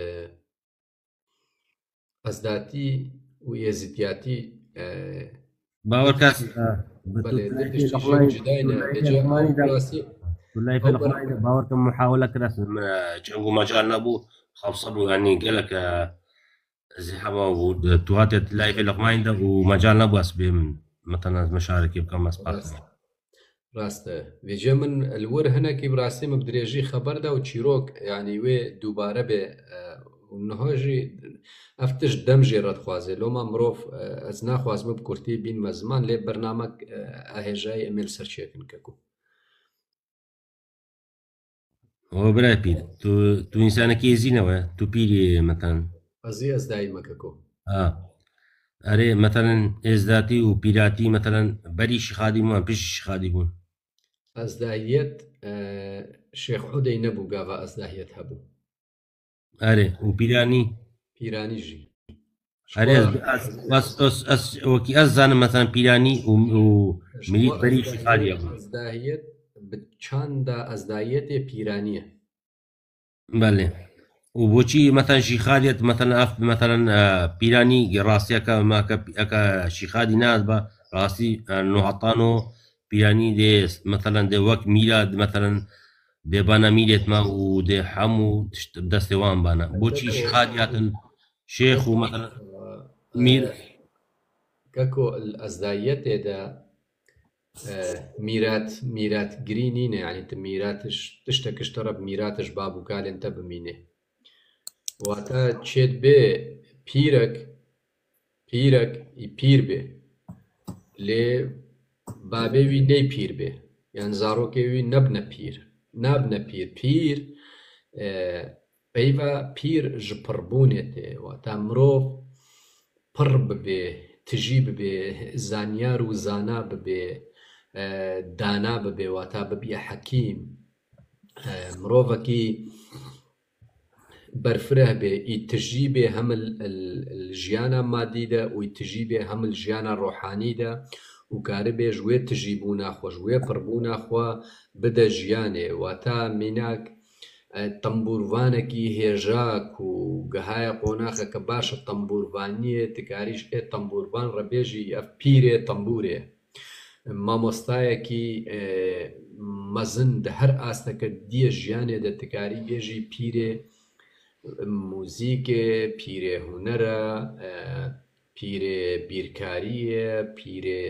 ئەزداتی و ێزیدیاتی باوەڕ کەس باوەڕکەم محاولە کرا جەنگ و مەجال نەبوو خەڵسە بوو ینی گەلک زحمة وتواتت لايف اللقمين ده ومجال نبغى بهم مثلا مشاركة بكم مسبق راسته ويجي من الور هنا كي براسي مبدريجي خبر ده وتشيروك يعني وي دوباره به ونهاجي افتش دمجي رد خوازي لو ما مروف از ناخواز مبكورتي بين مزمان لي برنامج اهجاي اميل سرشيكن كاكو هو براي بير تو تو انسان كيزينه تو بيري مثلا قضية ازداي مكاكو اه اري مثلا ازداتي وبيراتي مثلا بري شخادي ما بيش شخادي بون ازدايت آه شيخ حدي نبو قافا ازدايت هبو اري وبيراني بيراني جي اري بس اس اس وكي ازان مثلا بيراني و مليت بري شخادي ابو ازدايت بتشاندا ازدايت بيرانيه بله وبوشي مثلا شيخاديت مثلا اف مثلا بيراني راسي اكا ما اكا شيخادي ناس راسي انه عطانو بيراني دي مثلا دي وقت ميلاد مثلا دي بانا ميلاد ما ودي حمو دستوان بانا بوشي شيخاديات شيخ ومثلا مير كاكو الازدايت دا ميرات ميرات جرينين يعني انت ميراتش تشتكش ترى بميراتش بابو قال انت بمينه واتا تشيت بي بيرك بيرك اي بير بي لي بابي وي ني بير بي يعني زاروكي وي نبنا بير نبنا بير بير بيفا بير جبربونيتي واتا مروف برب بي تجيب بي زانيار وزانا بي دانا بي واتا ببي حكيم مروفكي برفره به يتجيبه هم الجيانا مادي ده ويتجيبه هم الجيانا روحاني ده وكاربه جوي تجيبونا خو جوي بربونا خو بدا جيانه واتا مناك تنبوروانكي هيجاك وقهايا قوناخا كباش التنبوروانية تكاريش اي تنبوروان ربيجي اف بيري تنبوري مامۆستایەکی مەزن ده هەر ئاستەکە دیە ژیانێ دە تکاری بێژی پیرێ موزیکێ پیرێ هونەرە پیرێ بیرکاریە پیرێ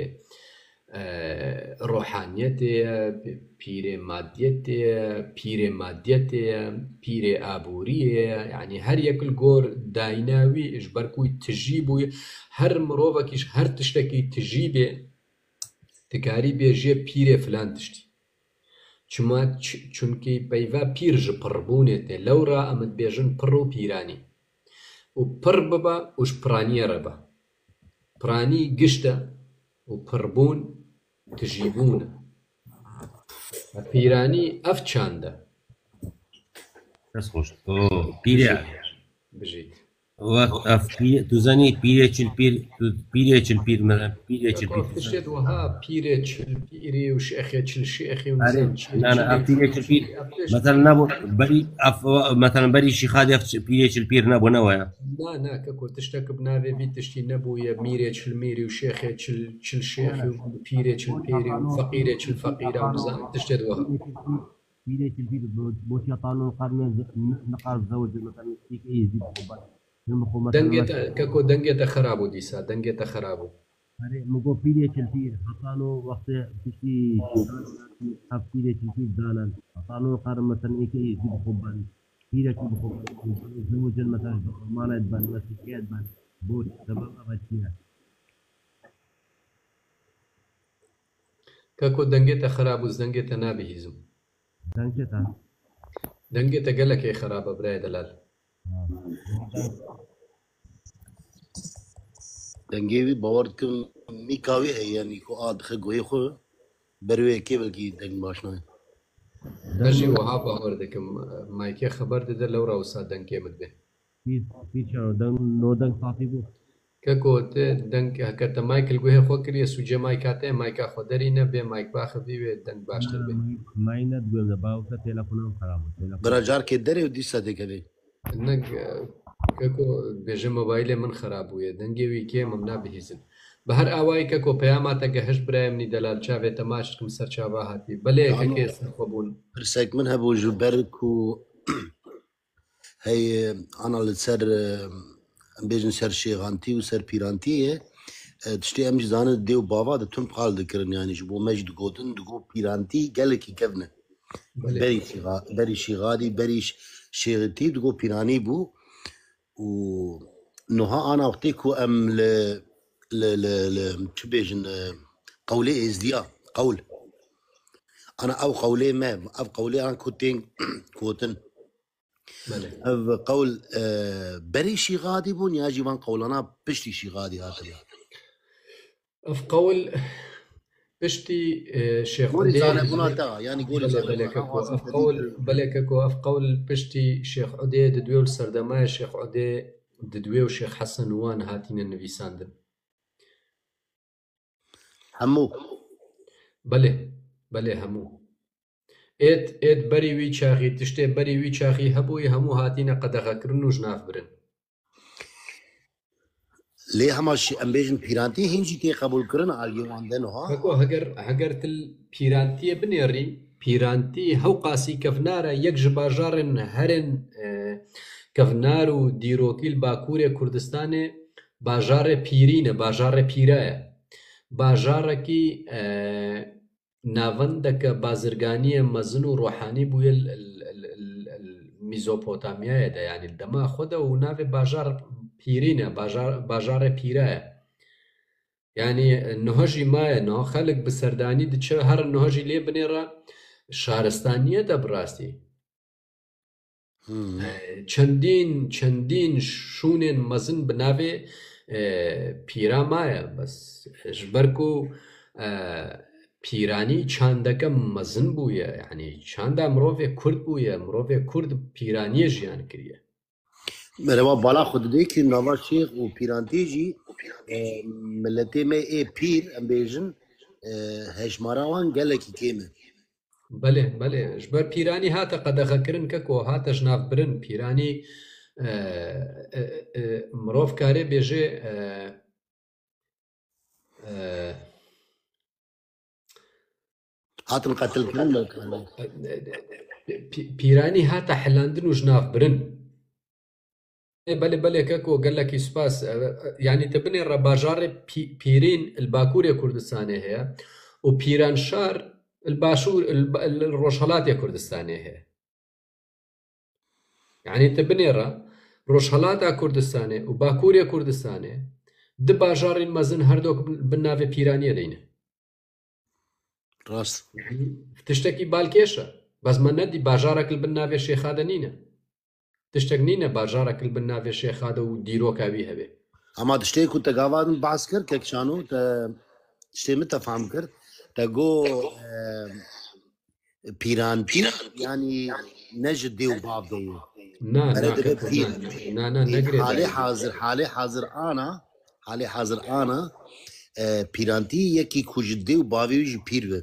ڕۆحانیەتەیە پیرێ مادیەتەیە پیرێ مادیەتەیە پیرێ ئابووریە یعنی هەر یەکل گۆر دایناوی ئش بەرکووی تژی بووی هەر مرۆڤێکیش هەر تشتێکی تژی بێ تکاری بێژێ پیرێ فلان تشتی چما چونکی پەیوا پیر ji پڕبوونێتێ لەورا ئەمت بێژن پڕ و پیرانی و پڕ ببە وش پرانیە ڕەبە پرانی گشتە و پڕبوون تژیبوونە پیرانی ئەف چاندە دەست خۆش پیرە بژیت وقت اف بي تزني بيريتش البير بيريتش البير مثلا بيريتش البير تشتد وها بيريتش البيري وشيخيتش الشيخي ونزام لا انا اف بيريتش البير مثلا نبو بري اف مثلا بري شي خادي اف بيريتش البير نبو نوايا لا لا كاكو تشتك بنافي بي تشتي نبو يا ميريتش الميري وشيخيتش الشيخي وبيريتش البيري وفقيريتش الفقيرة ونزام تشتد وها بيريتش البير بوش يطالون قرن نقار زوج مثلا فيك ايه يزيد دنجتا كاكو دنجتا خرابو ديسا دنجتا خرابو هري مگو بيريتش البير حطانو وقت بشي اف بيريتش البير دانان حطانو قرن مثلا ايه يزيد خوبان بيريتش بخوبان زوج مثلا مانا يدبان مسيحية يدبان بوش سبب افاتيها كاكو دنجتا خرابو دنجتا نابي هيزم دنجتا دنجتا قالك ايه خرابة براي دلال دنگیوی باور کن میکاوی ہے یعنی کو آد خگوی خو بروی کیبل کی دنگ باشنا نجي وها باور دكم مايكي خبر ده لو راوسا دنكي مدبه في في شنو دن نو دن صافي بو كاكو ته دنك هكذا مايكل جوه خوكر يسوجي مايكاته مايكا خدرينا به مايك باخذي دنك باشتر به ماينت گوم باو کا تلفون خراب براجار کے درے ودی ساده کبی انك كاكو بيجي موبايلي من خراب ويا دنجي ويكي ممنا بهيزن بهر اواي كاكو بياما تاكا هش براي مني دلال شافي تماش كم سر شابا هاتي بلي كاكي سرخبون برسك منها بو جبرك و هي انا لسر بيجن سر شيغانتي وسر بيرانتي تشتي ام جزان ديو بابا د تم قال ذكرن يعني جبو مجد قودن دغو بيرانتي قالك كفنه بري شيغا بري شيغادي بري شيغتي دغو بيراني بو و نها انا وقتيكو ام ل ل ل ل تبيجن قولي ازديا قول انا او قولي ما او قولي انا كوتين كوتن او قول آه بري شي غادي بون ياجي وان قول انا بشتي شي غادي هاتل اف قول بشتي شيخ قولي زانا بناتا يعني قولي زانا اف قول بلككو اف قول بشتي شيخ عدي ددويل سردماي شيخ عدي ددويو شيخ حسن وان هاتين النبي ساندن همو بله بله همو ايت ايت بري وي شاخي تشتي بري وي شاخي هبوي همو هاتين قدغه كرنو جناف برن ليه هماش امبيجن بيرانتي هنجي تي قبول كرن اليوم عندنا ها كو هجر هجر تل بيرانتي بنيري بيرانتي هو قاسي كفنارا يك جباجارن هرن اه كفنارو ديروكيل باكوري كردستان باجار بيرين باجار بيرايا باجاركي اه ناوندك بازرگاني مزن و روحاني بويا الميزوبوتاميا دا يعني الدما خدا وناف باجار بيرينه باجار باجار بيرايا يعني النهجي ما نو خلق بسرداني دچ هر النهجي لي بنيرا شارستانيه دا براستي چندين چندين شونن مزن بناوي پیرا مایا بس جبركو پیرانی چندك مزن بويا يعني چندا مروفي كرد بويا مروفي كرد پیرانی جيان كريه مروا بالا خود دي كي نواز شيخ و پیرانتيجي ملتي ما اي بير امبيجن هشماراوان قالك كيمه بله بله جبر پیرانی هاتا قدغه کرن ككو هاتا جناف برن پیرانی مروف كاري بيجي هاتن قتل كرن پیرانی هاتا حلاندن و جناف برن بله بله كاكو قال لك سباس يعني تبني الرباجار بيرين الباكوريا كردستانية هي وبيران شار الباشور الروشهلات كردستانية هي يعني تبني الر روشهلات كردستانية وباكوريا كردستانية د باجار مزن هردوك بالنافي بيرانية دينه راس تشتكي بالكيشة بس ما ندي باجارك بالنافي شيخ هذا نينا تشتكنينا باجارك البنافي شيخ هذا وديروك أبيها به اما تشتي كنت قاعد بعث كر كيك شانو تشتي متى فهم كر تقو بيران بيران يعني نجد ديو باب دي نا أنا نا دبي ككو بخير نا نا نا نقري حالي داني حاضر حالي حاضر أنا حالي حاضر أنا بيرانتي يكي كوجدي وباوي يجي بير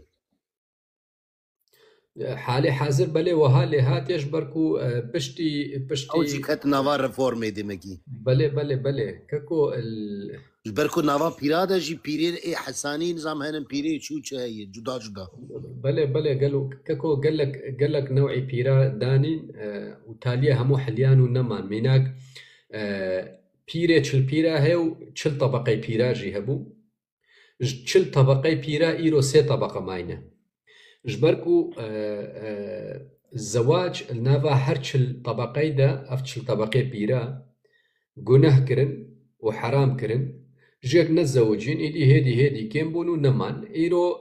حالي حاضر بلي وها لي هاتيش بركو بشتي أو بشتي جيكت نافا ريفورمي دمكي بلي بلي بلي ككو ال البركو نافا بيرادا جي بيرين إيه حساني نظام هنن بيري شو شيء جدا جدا بلي بلي قالوا ككو قال لك قال لك نوعي بيرا داني آه وتاليه همو حليان ونمان ميناك آه بيري تشل بيرا هيو تشل طبقي بيرا جي هبو تشل طبقي بيرا ايرو سي طبقة ماينة جبركو آه آه الزواج النافا هرتشل طبقي دا افتشل طبقي بيرا جناه كرن وحرام كرن جيك نتزوجين إلي هيدي هيدي كيم بونو نمان إيرو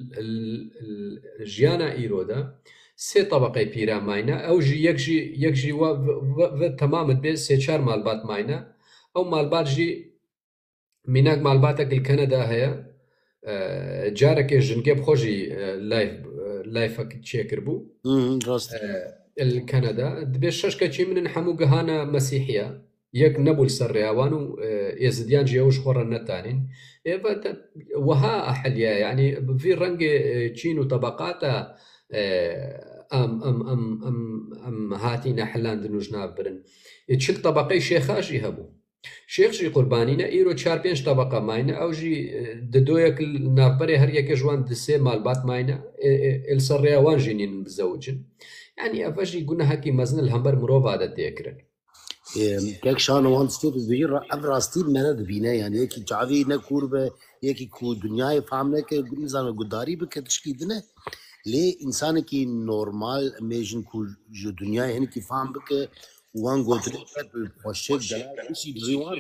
الجيانا إيرو دا سي طبقي بيرا ماينا أو جي يكجي يكجي و و تمام بي سي شار مالبات ماينا أو مالبات جي ميناك مالباتك الكندا هي جارك جنجيب خوجي لايف لايفك تشيكر بو راست الكندا دبيش ششكا شي من نحمو قهانا مسيحية يك نبول سرياوانو يزديان جيوش خورا النتانين وها أحليا يعني في رنج تشينو طبقاتا أم أم أم أم أم هاتينا حلان دنو جناب برن تشل طبقي شيخاش يهبو شيخ جي قربانينا إيرو تشار بينش طبقة ماينا أو جي ددويك النافبري هر يك جوان دسي مالبات ماينا السرياوان جينين بزوجن يعني أفاجي قلنا هكي مزن الهمبر مروفا دا تيكرن كيك شان وان ستيت بيجر افراستي منا دبينا يعني يكي جافي نكور به يكي كو دنيا فهمنا के इंसान गुदारी पे तशकीदने ले इंसान की normal imagine को जो दुनिया है कि फहम के وان गोतरे पे خوشك دلا شيء زيوان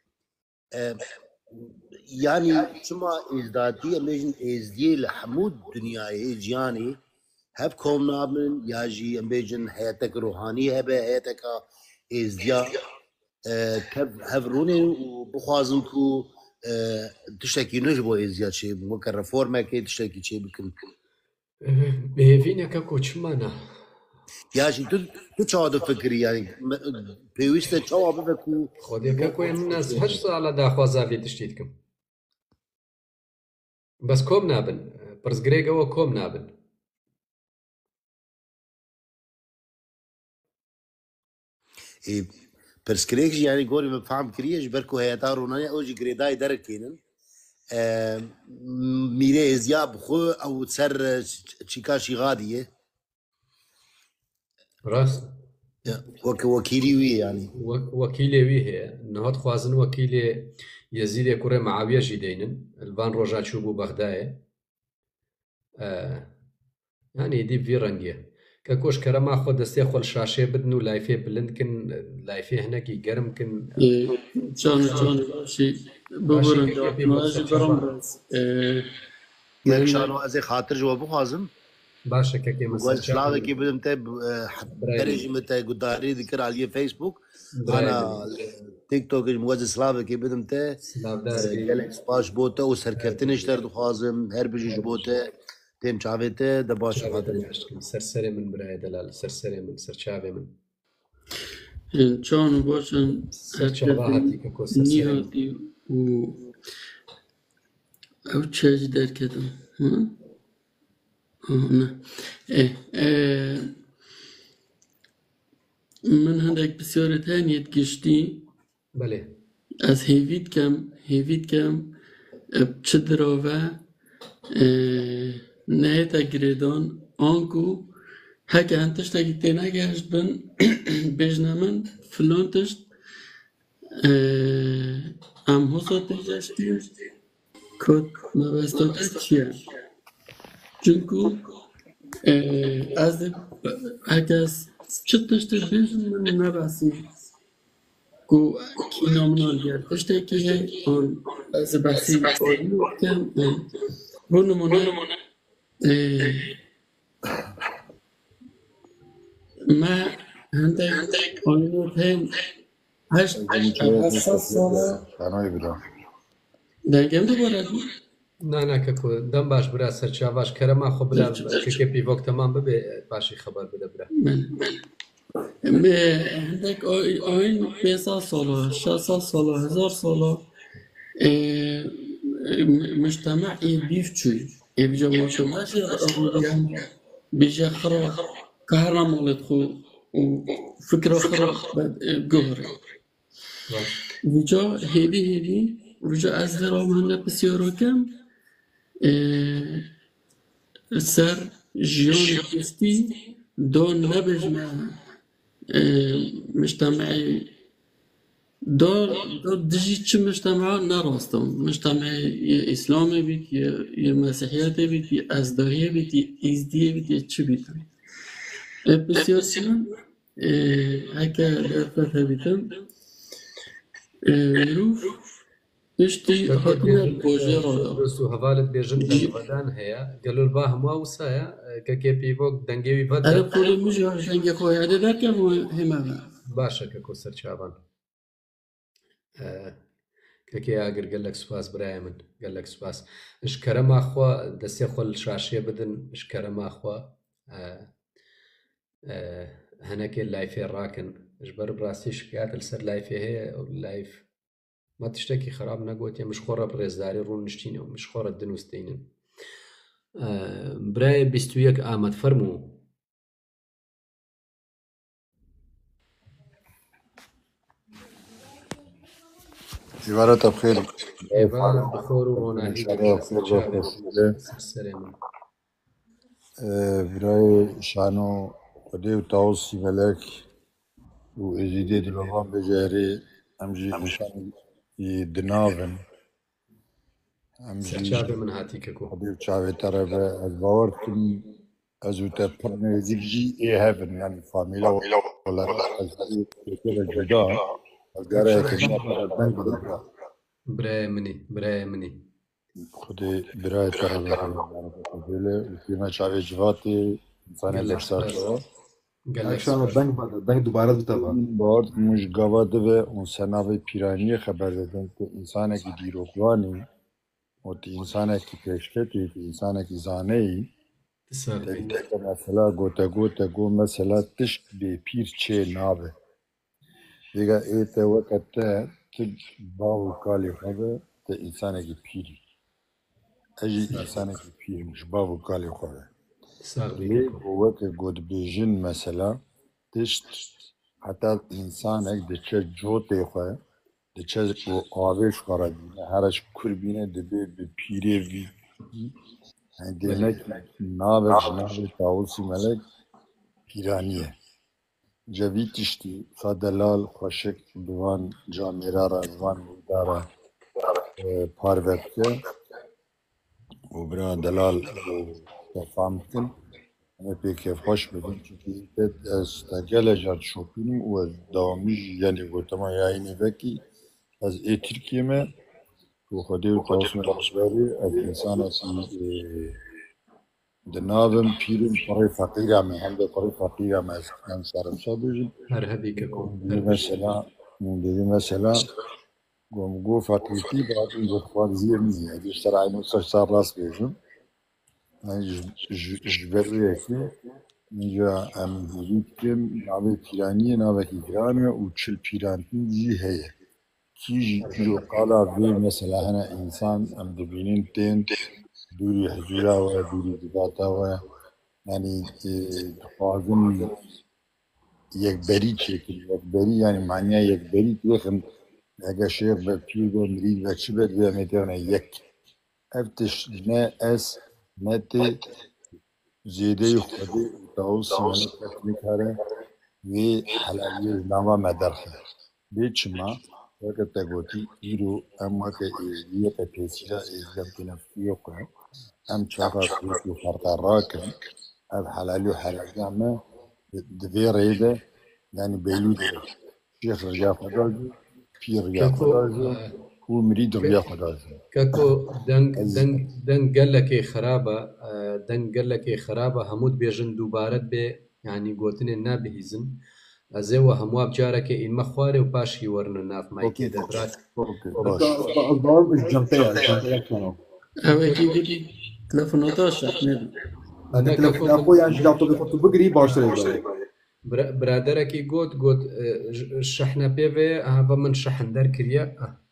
يعني شما ازدادي امیجن ازدی لحمود دنیای جیانی هب کوم نابن یاجی امیجن حیاتك روحانی هب حیاتك ازدیا كيف هفروني وبخوازن كو تشتكي نجبو ازياد شيء ممكن رفورما كي تشتكي شيء بكم بهفينا كاكو تشمانا ياجي تو تو تشاهد فكري يعني بيويستا تشاهد بفكو خودي كاكو الناس هش على دا خوازا في تشتيتكم بس كوم نابن برز غريغا و كوم نابن إيه برسكريكش يعني قولي ما بفهم كريش بركو هياتا رونانيا اوجي غريداي درك كينن ميري ازياب خو او تسر تشيكاشي غادية راس وك وكيلي وي يعني وكيلي وي هي نهاد خوازن وكيلي يزيد كوري معاوية جيدينن الفان روجا تشوبو بغداية آه يعني دي في رنجية كاكوش كرما خود دستي خول شاشة بدنو لايفي بلند كن لايفي هناك يقرم كن جان جان شي ببرن ماجي برم راس يعني شانو ازي خاطر جوابو خازم باشا كاكي مسا سلاوه كي بدم تاب درجي متى قداري ذكر على فيسبوك انا تيك توك موز سلاوه كي بدم تا جالكس باش بوتا وسركرتني اشترد خازم هر بيجي بوتا تيم شافيته دباش خاطر سرسري من براي دلال سرسري من سرشافي من جان باشن سرشافاتي كاكو سرسري و او تشاج در كده ها اه ايه اه من هندك بسيارة تانية تقشتي بله از هيفيد كم هيفيد كم بتشدراوه اه نهاية جريدان آنكو هكا هنتش تاكي تينا جهشت بن بيجنا من فلان تشت اه ام حسا تجشتي كد مبستات چیه؟ چونکو از هكا چت تشت بيجن من نباسي کو کی نامنال گرد تشتی که آن از بحثی آنو کم بونمونه ما هندك آنو تیم هشت هشت ساله درگم دوباره نا نا كاكو دم باش برا سرچاواش كرما خو بلا كيكي بيفوك تمام ببي باشي خبر بدا برا عندك آين بيسا صالة شاسا صالة هزار صالة مجتمع بيف شوي بيجا مجتمع يعني بيجا خرا كهرا مالت خو وفكرة خرا بجهري بيجا هيدي هيدي بيجا أزدرا مهنا بسيارة كم سر جيون كستي دون نبجنا مجتمعي دو دو دجي چه مجتمع نراستم مجتمع يا اسلامي بيت يا يا مسيحيات بيت يا ازدهيه بيت يا ازديه بيت يا چه بيت بسيار سنان هكا لفتا بيتم روف اشتي هاتنا البوجيرا بس هفالت بيجن دنگودان هيا قالوا الباه ما وسايا ككي بيبوك دنگي انا بدا بقول مش عشان يا خويا هذا ذاك هما باشا ككو سرچابان ككي اگر قال لك سپاس براي من قال لك سپاس اش كرم اخوا دسي خو الشاشيه بدن اش كرم اخوا هناك اللايف راكن اش بر براسي شكات السر لايف هي لايف ما تشتكي خراب نقوت يا مش خورة بريزداري رون نشتينه مش خورة الدنوستينن براي بيستويك آمد فرمو عبارة بخير ايوه بخور وروناهي السلام براي شانو ودي وتاوسي ملاك وإزيدي دلوغان بجاري أمجي إنسان يدنافن سرچاوي من هاتيككو ودي وشاوي تربة أزباورتم أزوتا برني جي إيه هافن يعني فاميلا ولا أزباري كده جدا أزباري كده بردن بدبرا براي مني براي مني خدي براي تربة قبيلة وفيما شاوي جواتي إنسان بشتاق اکشان دنگ بده دنگ دوباره دو تبا بارد مش گواده و اون سناوی پیرانی خبر دادن که انسانه که دیروگوانی و تی انسانه که پیشکتی تی انسانه که زانه ای تکتک مثلا گوتا گوتا گو مثلا تشت بی پیر چه نابه دیگه ایتا وقت تب باو کالی خواه تا انسانه که پیری اجی انسانه که پیر مش باو کالی خواه لی وقت گود بیجن مثلا تشت حتی انسان یک دچه جوته خواه دچه و آوش خورد بینه هرش کر بینه دبی به پیره وی دیمه که ناوش ناوی تاوسی ملک پیرانیه جوی تشتی فدلال خوشک دوان جامیره را دوان مداره پارورد که و برای دلال تفهم کن همه پیکه خوش بدیم چونکه از تگل جرد شوپینیم و از دوامیش یعنی گوتما یعنی وکی از ای ترکیه ما و خودی و تاوسم رشباری از انسان اسی دنابم پیرم پاری فقیره همه هم ده پاری فقیره همه از کن سرمشا بیجیم هر هدی که کن دیدی مثلا دیدی مثلا گم گو فقیرتی باید این گفتوان زیر نیه اگه اشتر اینو سر سر راست بیجیم جبریه که اینجا ام وجود کم ناوی پیرانیه ناوی ایرانه و چل پیرانتی جی هیه کیجی جو قالا وی مثلا هنه انسان ام دبینین تین دوری حجولا و دوری دباتا و یعنی خوازن یک بری چکل یک بری یعنی معنی یک بری تیخن اگه شیخ به پیر و مرید و چی بد بیامیتونه یک افتش نه اس نه تی زیده خودی تاوس سیمانی تکنیک هره وی حلالی نوا مدرخه بیچما وقت تگوتی ایرو اما که ایزدیه که پیسیلا ایزدیم که نفسیو کنه ام چاقا توی فرطا راکن اب حلالی و حلالی همه دوی ریده یعنی بیلو ده شیخ رجا خدازی پیر رجا خدازی و مرید رجا خدازی كاكو دنگ دنگ دنگ قال لك خرابه دنگ قال لك خرابه همود بيجن دوبارت به يعني قوتن النابهيزن ازيو هموا بجارك ان مخواري وباشي ورن ناف ماي كده برات الضوء مش جنبيه جنبيه كانوا اوه كي دي تلفوناتاش احمد انا تلفون اخويا يعني جاوبته بيحطوا بقري باشتري برادرێکی گوت گوت شەحنە پێوێ بە من شەحن دەرکردە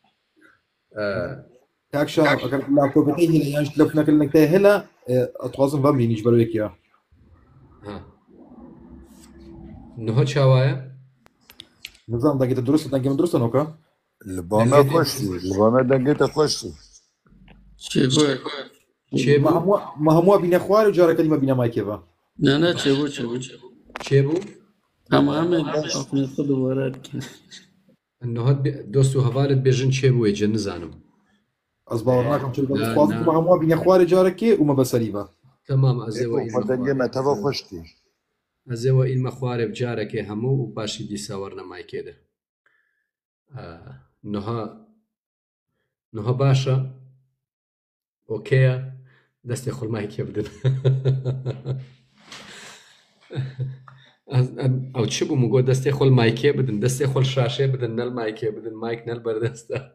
كاكشا لابتوبتي هنا يعني تلفنا كلك هلا اتواصل بامري نيش برويك يا ها نهو چاوايا نظام دقيقة الدروس دقيقة الدروس نوكا لبانا خوشتي لبانا دقيقة خوشتي چه ما هم ما هم بين اخوار وجارة كلمة بين ما كيفا نه نه چه بو چه بو چه بو هم همه آخر خود وارد کن انه دوست و هوالت بيجن چه بو يجن نزانم أصبحناكم شركة الأصوات ما هم بين أخوار جاركي وما بسريبا تمام أزيوا إلما خوارب ما تبا خوشتي أزيوا إلما خوارب جاركي همو وباشي دي ساورنا ماي كده آه. نها نها باشا أوكي دستي خل ماي كي بدن أو تشبو مقول دستي خل ماي كي بدن دستي خل شاشة بدن نل ماي كي بدن مايك نل بردستا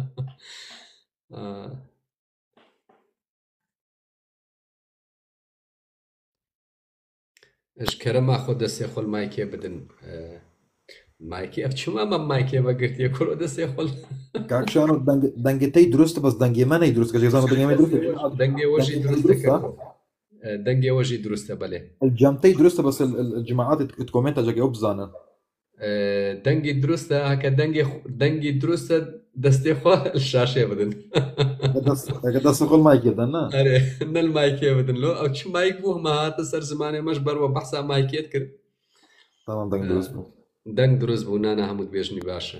آه. اش كرما خود دستي خل مايكي بدن آه. مايكي اف شما ما مايكي بقرت يكل دستي خل كاكشانو دنگ دنگتي درست بس دنگي ما نه درست كاجي زعما دنگي ما درست دنگي وجهي درست دنگي وجهي درست بله الجامتي درست بس الجماعات تكومنت جاكي اوبزانا دنگي درست هكا دنگي دنگي درست دستي خل الشاشه بدن دست دست خل مايكي دنا اري نل مايكي بدن لو او شو مايك بو ما هات سر زمانه مجبر وبحث مايكي تكر تمام دنگ درست بو دنگ درست بو نانا حمود بيجني باشا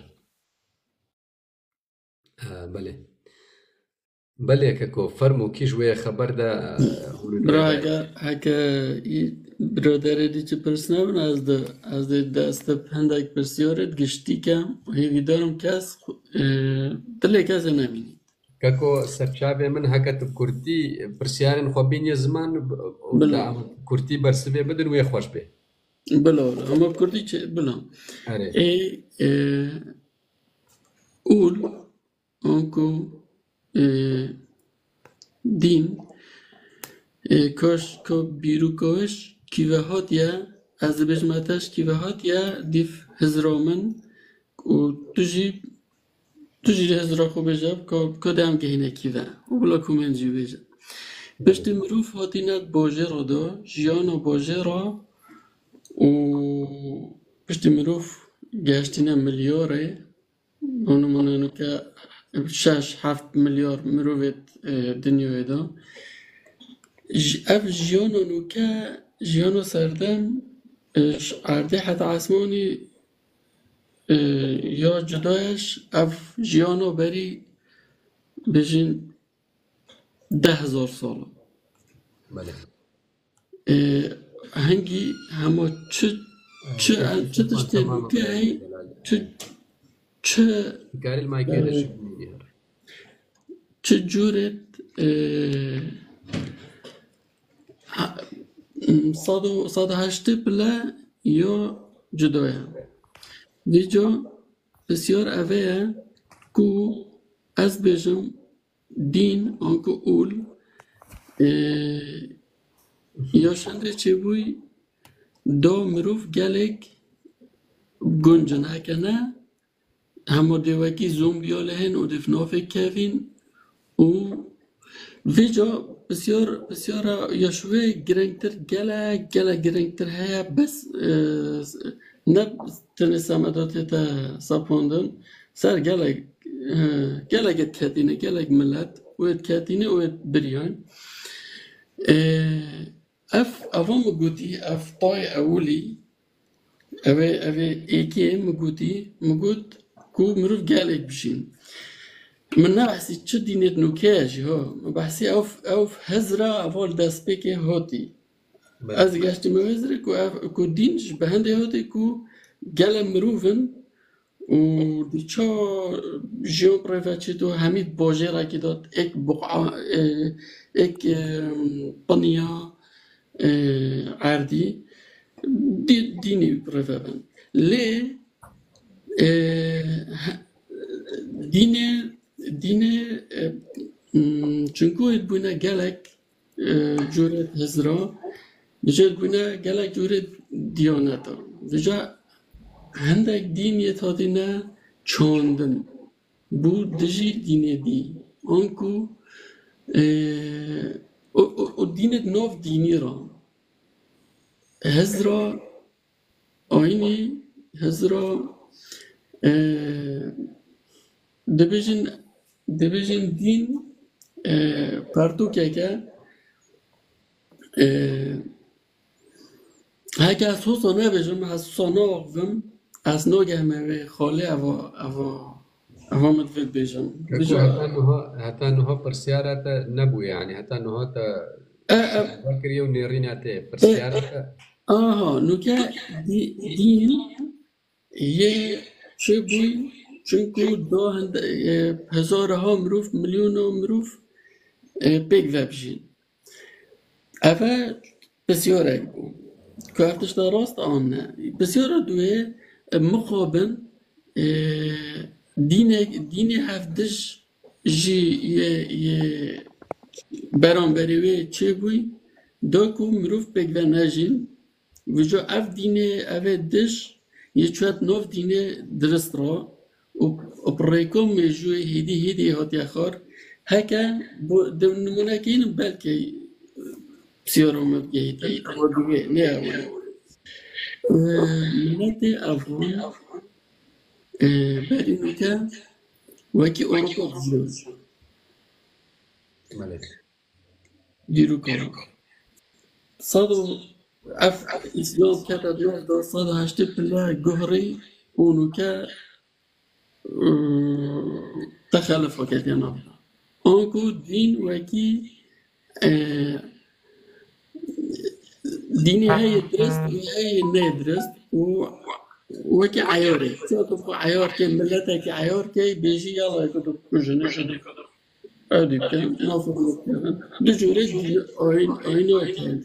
آه بله بله ككو فرمو كي شويه خبر ده براغا هكا برادر دي چه پرسنابن از ده از ده دست پندک پرسیارت گشتی کم هیویدارم کس دلی کس نمینی كاكو سرچابي من هكا كورتي برسيارن خوبين زمان بلا كورتي برسبي بدن ويا خوش به بلا بلا اما كورتي چه بلا اي اول انكو دين كاش كا بيرو كاش كيفا هاتيا از بجمتش كيفا هاتيا ديف هزرامن و تجي تجي هزرا خو بجاب كا كدام كهينه كيفا وبلا كومن جي بجا بشت مروف هاتينات باجرا دا جيانا باجرا و بشت مروف گشتينا ملياره اونو منانو که شش هفت مليار مروفت دنيا دا اف جيانا نو که جيانا سردم عرده حتى عسماني یا جدایش اف جیانو بری بجین ده هزار ساله بله هنگی همه چه چه چه تشتی بکی چه چه کاری المایکیدش چه جورت صد و صد هشته بله یا جدایه دیجا بسیار اوه کو از بجم دین آنکو اول یا شنده چه بوی دا مروف گلک گنجن هکنه همه دیوکی زومبیاله هن و دفنافه کفین و ویجا بسیار بسیار یشوه گرنگتر گله گله گرنگتر هیا بس نه تنه سمدات تا سپاندن سر گلگ گلگت کتینه گلگ ملت وید کتینه وید بریان اف اوام گوتی اف طای اولی اوه اوه ایکی مگوتی مگوت کو مروف گلگ بشین من نبحثی چه دینت نوکیجی ها بحثی اوف اوف هزرا اول دست بکی هاتی از گشتی موزره کو کو دینش به هنده هاتی کو گل مروفن و دیچا جیو پرفچه تو همید باجه را که داد ایک بقعه ایک پنیا عردی دی دینی پرفچه لی دینه دینه چونکو اید بونه گلک جورت هزرا بجد بونه گلک جورت دیانتا وجا هندك دين يتادينا چاندن بو دجي دين دي انكو او دينك نوف ديني را هزرا آيني هزرا دبجن دبجن دين پرتو که که هکه از حسا نبجم از حسا ناغم از ناگه موی خاله اوا اوا اوا مدفت بجم حتى انها برسيارة نبو يعني حتى انها بكري ونيريناتي برسيارة آها نوكا دي دين يه چه بوی چونکو دو هند هزارها مروف میلیون مروف پیک وبجین اوه بسیار اگ بو که افتش در راست آن نه بسیار دوه مقابل دین دین هفتش جی یه برانبریوه چه بوی دو کو مروف پیک و نجین و جو اف دین اوه دش یه چوت نوف دین درست را و پریکم میجوی هیدی هیدی هاتی اخار هکا دم نمونه کین بلکه بسیار اومد گهیدی اما دوگه نه اومد ملت افغان برینو که وکی اروپا بزیاد دیرو کارو صدو اف اسلام کتا دیو دا صد هشتی پله گهری اونو که تخلف وكذا نبلا انكو دين وكي ديني هاي درست وهاي ندرست وكي عياري شو تبقى عيار كي ملتها كي عيار كي بيجي يلا يكتب كوجنا شدي هادي كان نافذ كان دجوري اين اين وكان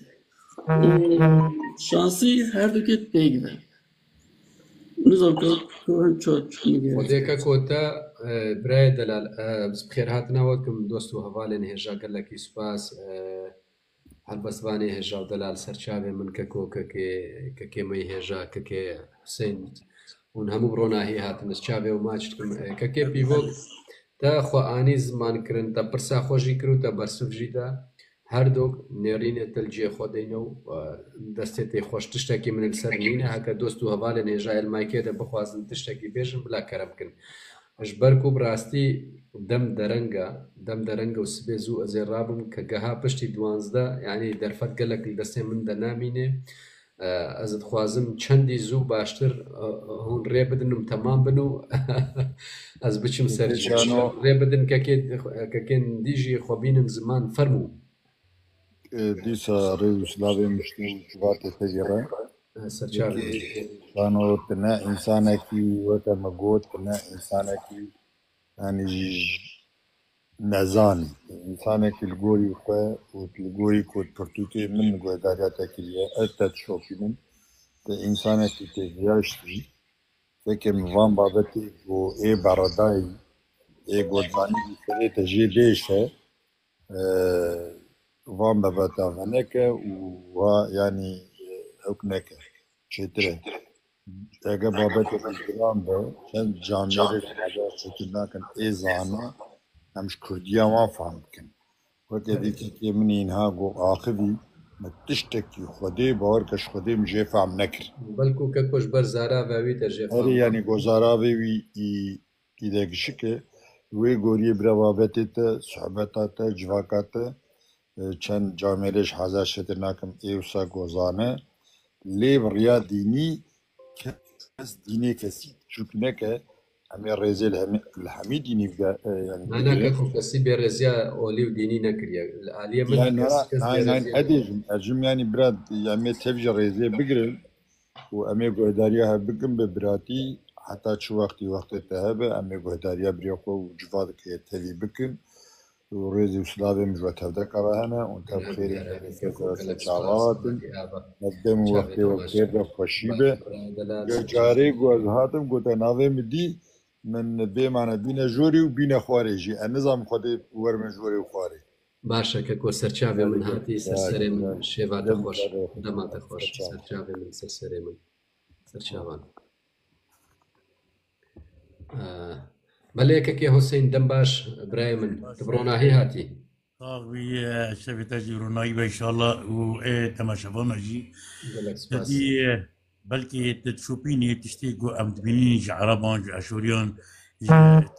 شانسي هادو كي تيجي نظام كون شوت وديكا كوتا براي دلال بس بخير هاتنا وكم دوستو هفالين هجا قال لك يسباس هالبسباني هجا ودلال سرچاوي من ككو ككي ككي مي هجا ككي حسين ونهمو برونا هي هاتن سچاوي وماچتكم ككي بيفو تا خو اني زمان كرن تا برسا خوجي كرو تا برسف جيدا هر دوك نيرين تلجي خودينو دستي خوش تشتكي من السرنين هكا دوستو هفال نيجا المايكي ده بخوازن تشتكي بيجن بلا كرمكن اجبركو براستي دم درنگا دم درنگا وسبيزو ازرابم كجها بشتي دوانزدا يعني درفت قالك الدستي من دنامينه ازد خوازم چندي زو باشتر هون ريبدنم تمام بنو از بچم سرجي ريبدن كاكي كاكين ديجي خوبين زمان فرمو دیسا ریوش لابی مشتیم جوات تجربه شانو تنا انسان کی وقت مگوت تنا انسان کی یعنی نزانی انسان کی الگوری خو و الگوری کو پرتوکی من گوداریات کلیه اتت شوفی من ته انسان کی تجربه فکر موان بابتی و ای برادای ای گودانی سری تجربه وام بابتا غنكا ويعني هكناك شتري اجا بابتا الجرام ده كان جامعة حاجة شكلنا كان ايزانا همش كرديا ما فهمكن وكذا كي منين هاجو آخذي ما تشتكي خدي باور كش خدي مجي فهم نكر بلكو ككوش برزارا بوي ترجي هري يعني غزارا بوي اي كده كشكه وي غوري برابابتا صحبتا جواكاتا چند جامعهش حاضر شده نکم ایوسا گذانه لیب ریا دینی کس دینی کسی چون نه که همه رزل الحمی دینی بگه یعنی نه نه که کسی به رزیا اولی و دینی نکریه علیه من یعنی نه نه نه ادیجم اجم یعنی براد یعنی تفج رزیا بگیرن و امی گهداریه ها بگم به براتی حتی چه وقتی وقت تهبه امی گهداریه بریا خو جواد که تلی بکن وريزي وسلافي مجوات هفدا كراهنا وانت بخير كثرة الشعارات ندم وقتي وقتي بخشيبه جاري قوز هاتم قلت ناوي مدي من بمعنى بين جوري وبين خوارجي النظام خدي ور من جوري وخواري باشا كو سرچاوي من هاتي سرسري من شيفا تخوش دما تخوش سرچاوي من سرسري من سرچاوان مەلەیەکێکی حوسین دەم باش برای من بڕۆناهی هاتی طاغوي شفتاجي روناي ان شاء الله و تماشافونا جي تدي بلكي تشوفيني تشتيقو ام تبينيني جي عربان جي اشوريان جي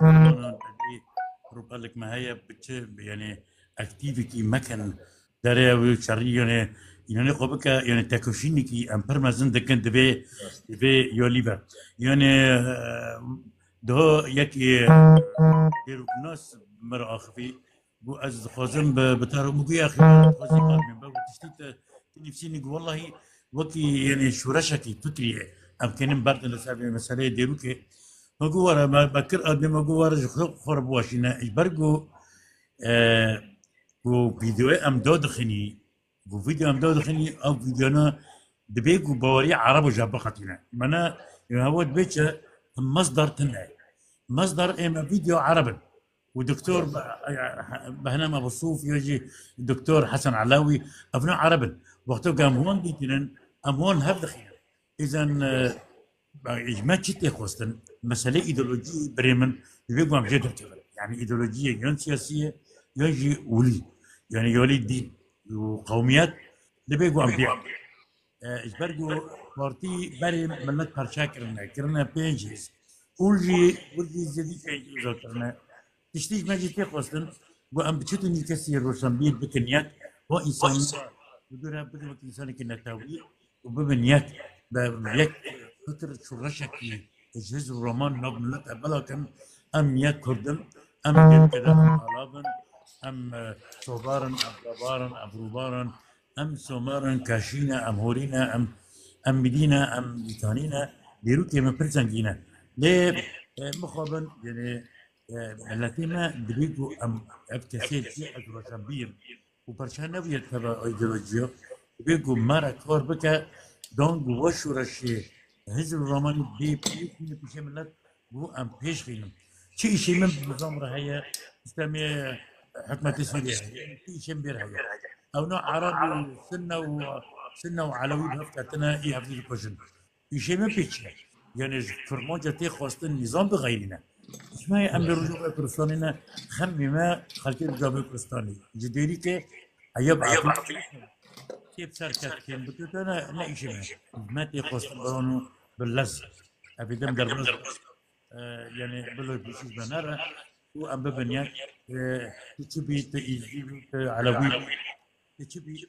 روبا لك ما هي يعني اكتيفيتي مكان داري شري يعني يعني قبك يعني تاكوشيني كي ام برمازن دكن دبي دبي يوليفا يعني ده يكي ديرو ناس مر اخفي بو از خوازم بتارو مگو يا اخي خوازي قادم بو تشتيت نفسيني والله وكي يعني شورشكي فكري ام كان برد لسابي مساله ديروكي مگو ورا ما بكر ادم مگو ورا خرب واشينا برغو اه بو فيديو ام دود خني بو فيديو ام دود خني او فيديونا دبيغو بوري عرب جابقتنا منا هو بيتش مصدر تنعي مصدر اما فيديو عربي ودكتور بهنام ابو الصوف يجي الدكتور حسن علاوي ابناء عربي وقتها قام هون ديتنا ام هون هبدخينا اذا ما تشتي خوستن مساله ايديولوجيه بريمن بيقوم عم جد يعني ايديولوجيه يون سياسيه يجي ولي يعني يولي دين وقوميات اللي بيقوم عم بيعمل اجبرجو بارتي بري ملت برشا كرنا كرنا بيجز ولجي ولجي زدي بيجز كرنا تشتيج ما جيت يقصدن وأم بتشوتني كثير روشنبيل بكنيات هو إنسان بدون بدون إنسان كنا تاوي وببنيات بيك فكرة شو رشكي الجزء الرومان نقول لك بلا كم أم يا كردن أم كذا أم علابن أم صوبارن أم ربارن أم روبارن أم سومارن كاشينا أم هورينا أم أم مدينة أم ليتانينا بيروتي من برزنجينا ليه مخابن يعني لاتينا دريجو ام ابتسيل شيء روشنبيل وبرشان نبي تبع ايديولوجيا بيجو مارا كور بكا دونج وشو رشي هزر الروماني بي بي بي بي ملت بو ام بيش خينم شيء شيء من بزمرة هي اسلامية حكمة سوريا شيء شيء بير هي او نوع عربي سنة و سنة وعلوي بهفتنا ايه هفتي الكوشن شيء من بيش يعني فرمانجة تي خواستن نظام بغيرنا اسمها امر الرجوع الكردستاني خمي ما خلتي الرجوع الكردستاني جديري كي اياب عقل كيف صار كان بتوت انا لا شيء ما تيقص برونو باللز ابي دم دربز يعني بلو بيشيز بنارا وام ببنياك تشبي تيجي على ويب تشبي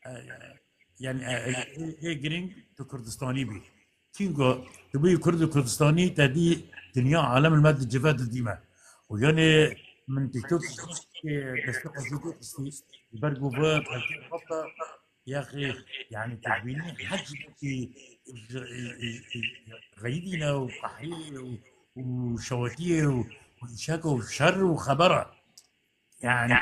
يعني اي جرينج تو كردستاني بي كينغو تبي كرد كردستاني تدي دنيا عالم المادة الجفاف الدماء ويعني من تيك توك تستقى زيتو تستيس يبرقوا باب خطة يا أخي يعني تبيني حج في غيدنا وقحية وشواتية وإشاكة وشر وخبرة يعني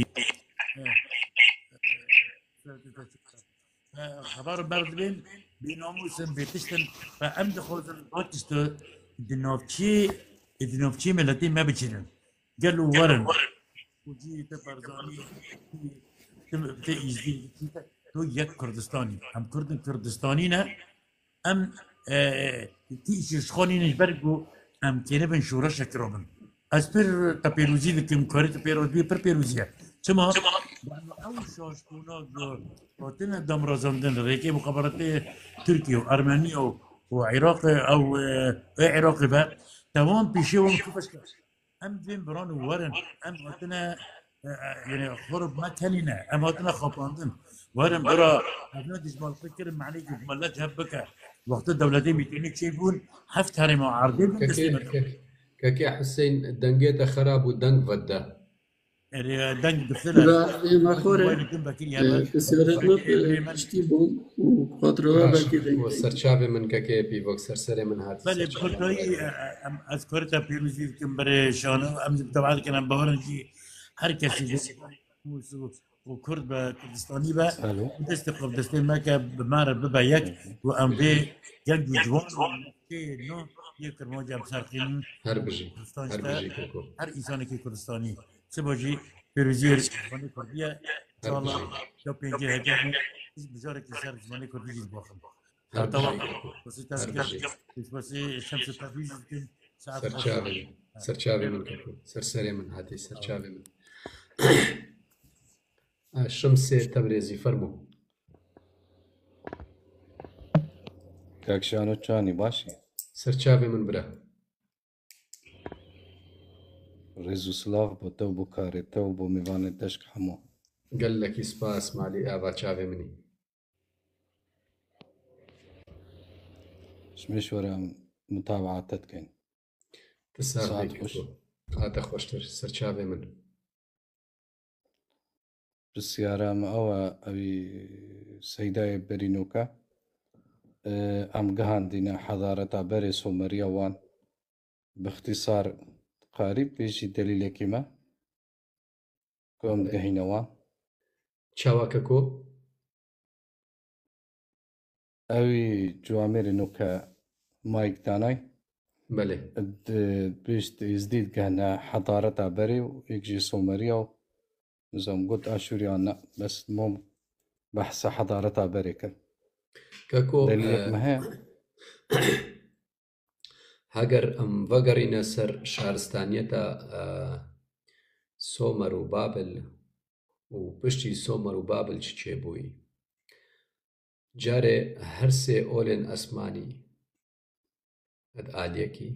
خبر برد بين بناموسن بيتشتن فأمد خوزن باتشتو دنوفشي دنوفشي ملتي ما بتشيلن قالوا ورن وجي تبرزاني تي يجي تو يك كردستاني ام كردن كردستانينا ام تيجي شخوني نجبرقو ام كينبن شورشة كروبن اسبر تبيروزي لكم كوريت بيروزي بر بيروزيا تما او شاش كونا وتنا دم رازندن ريكي مخابرات تركيا وارمينيا وعراق او عراقي بقى تمام بيشيهم كيفاش ام دين بران ورن ام وتنا يعني خرب ما كلنا ام وتنا خباندن ورن برا ابنا دجمال فكر معني ملت هبك وقت الدولتين بيتينك شيبون حفت هاري معارضين كاكي حسين الدنجيتا خراب والدنج فدا دنج دخلها ما خوري بسيارتنا اشتيبون وقدروا باكي دنج سرچاوي من كاكي بيفوك سرسري من هات بله بخطوي اذكرتها بيروزي كمبري شانو ام طبعا كان بهرنجي هر كسي وكرد بكردستاني با تستقف دستين ماكا بمار ببا يك وام بي يك جوان نو يكر موجه بسارقين هر بجي هر بجي كوكو هر انسان كي كردستاني سبوجي بيروزي زماني كردية ان شاء الله لو بينجي هجاني بجارك يسار زماني كردية باخم بس بس الشمس التفيز ساعات سرچاوي سرچاوي من كفو سرسري من هاتي سرچاوي من الشمس تبريزي فرمو كاكشانو تشاني باشي سرچاوي من برا ريزو سلاف بو بو كاري تو بو ميوان دشك حمو قال لك سباس مالي ابا تشافي مني شمش ورا متابعات كاين تساعد خوش هذا خوشتر سرچاوي من بالسيارة ما أو أبي سيداي برينوكا أم جهان دينا حضارة بري سومريا وان باختصار قريب بيجي دليل كيما كوم جهينا وان شاواككو أبي جوامير نوكا مايك داناي بله بيش يزديد جهنا حضارة بري ويجي سومريا نظام قلت أشوريانا بس مو بحث حضارة بريكا كاكو دليلك ما هي هاجر ام فقرينا سر شارستانيتا سومر وبابل وبشتي سومر وبابل تشيبوي جاري هرسي اولين اسماني اد آليكي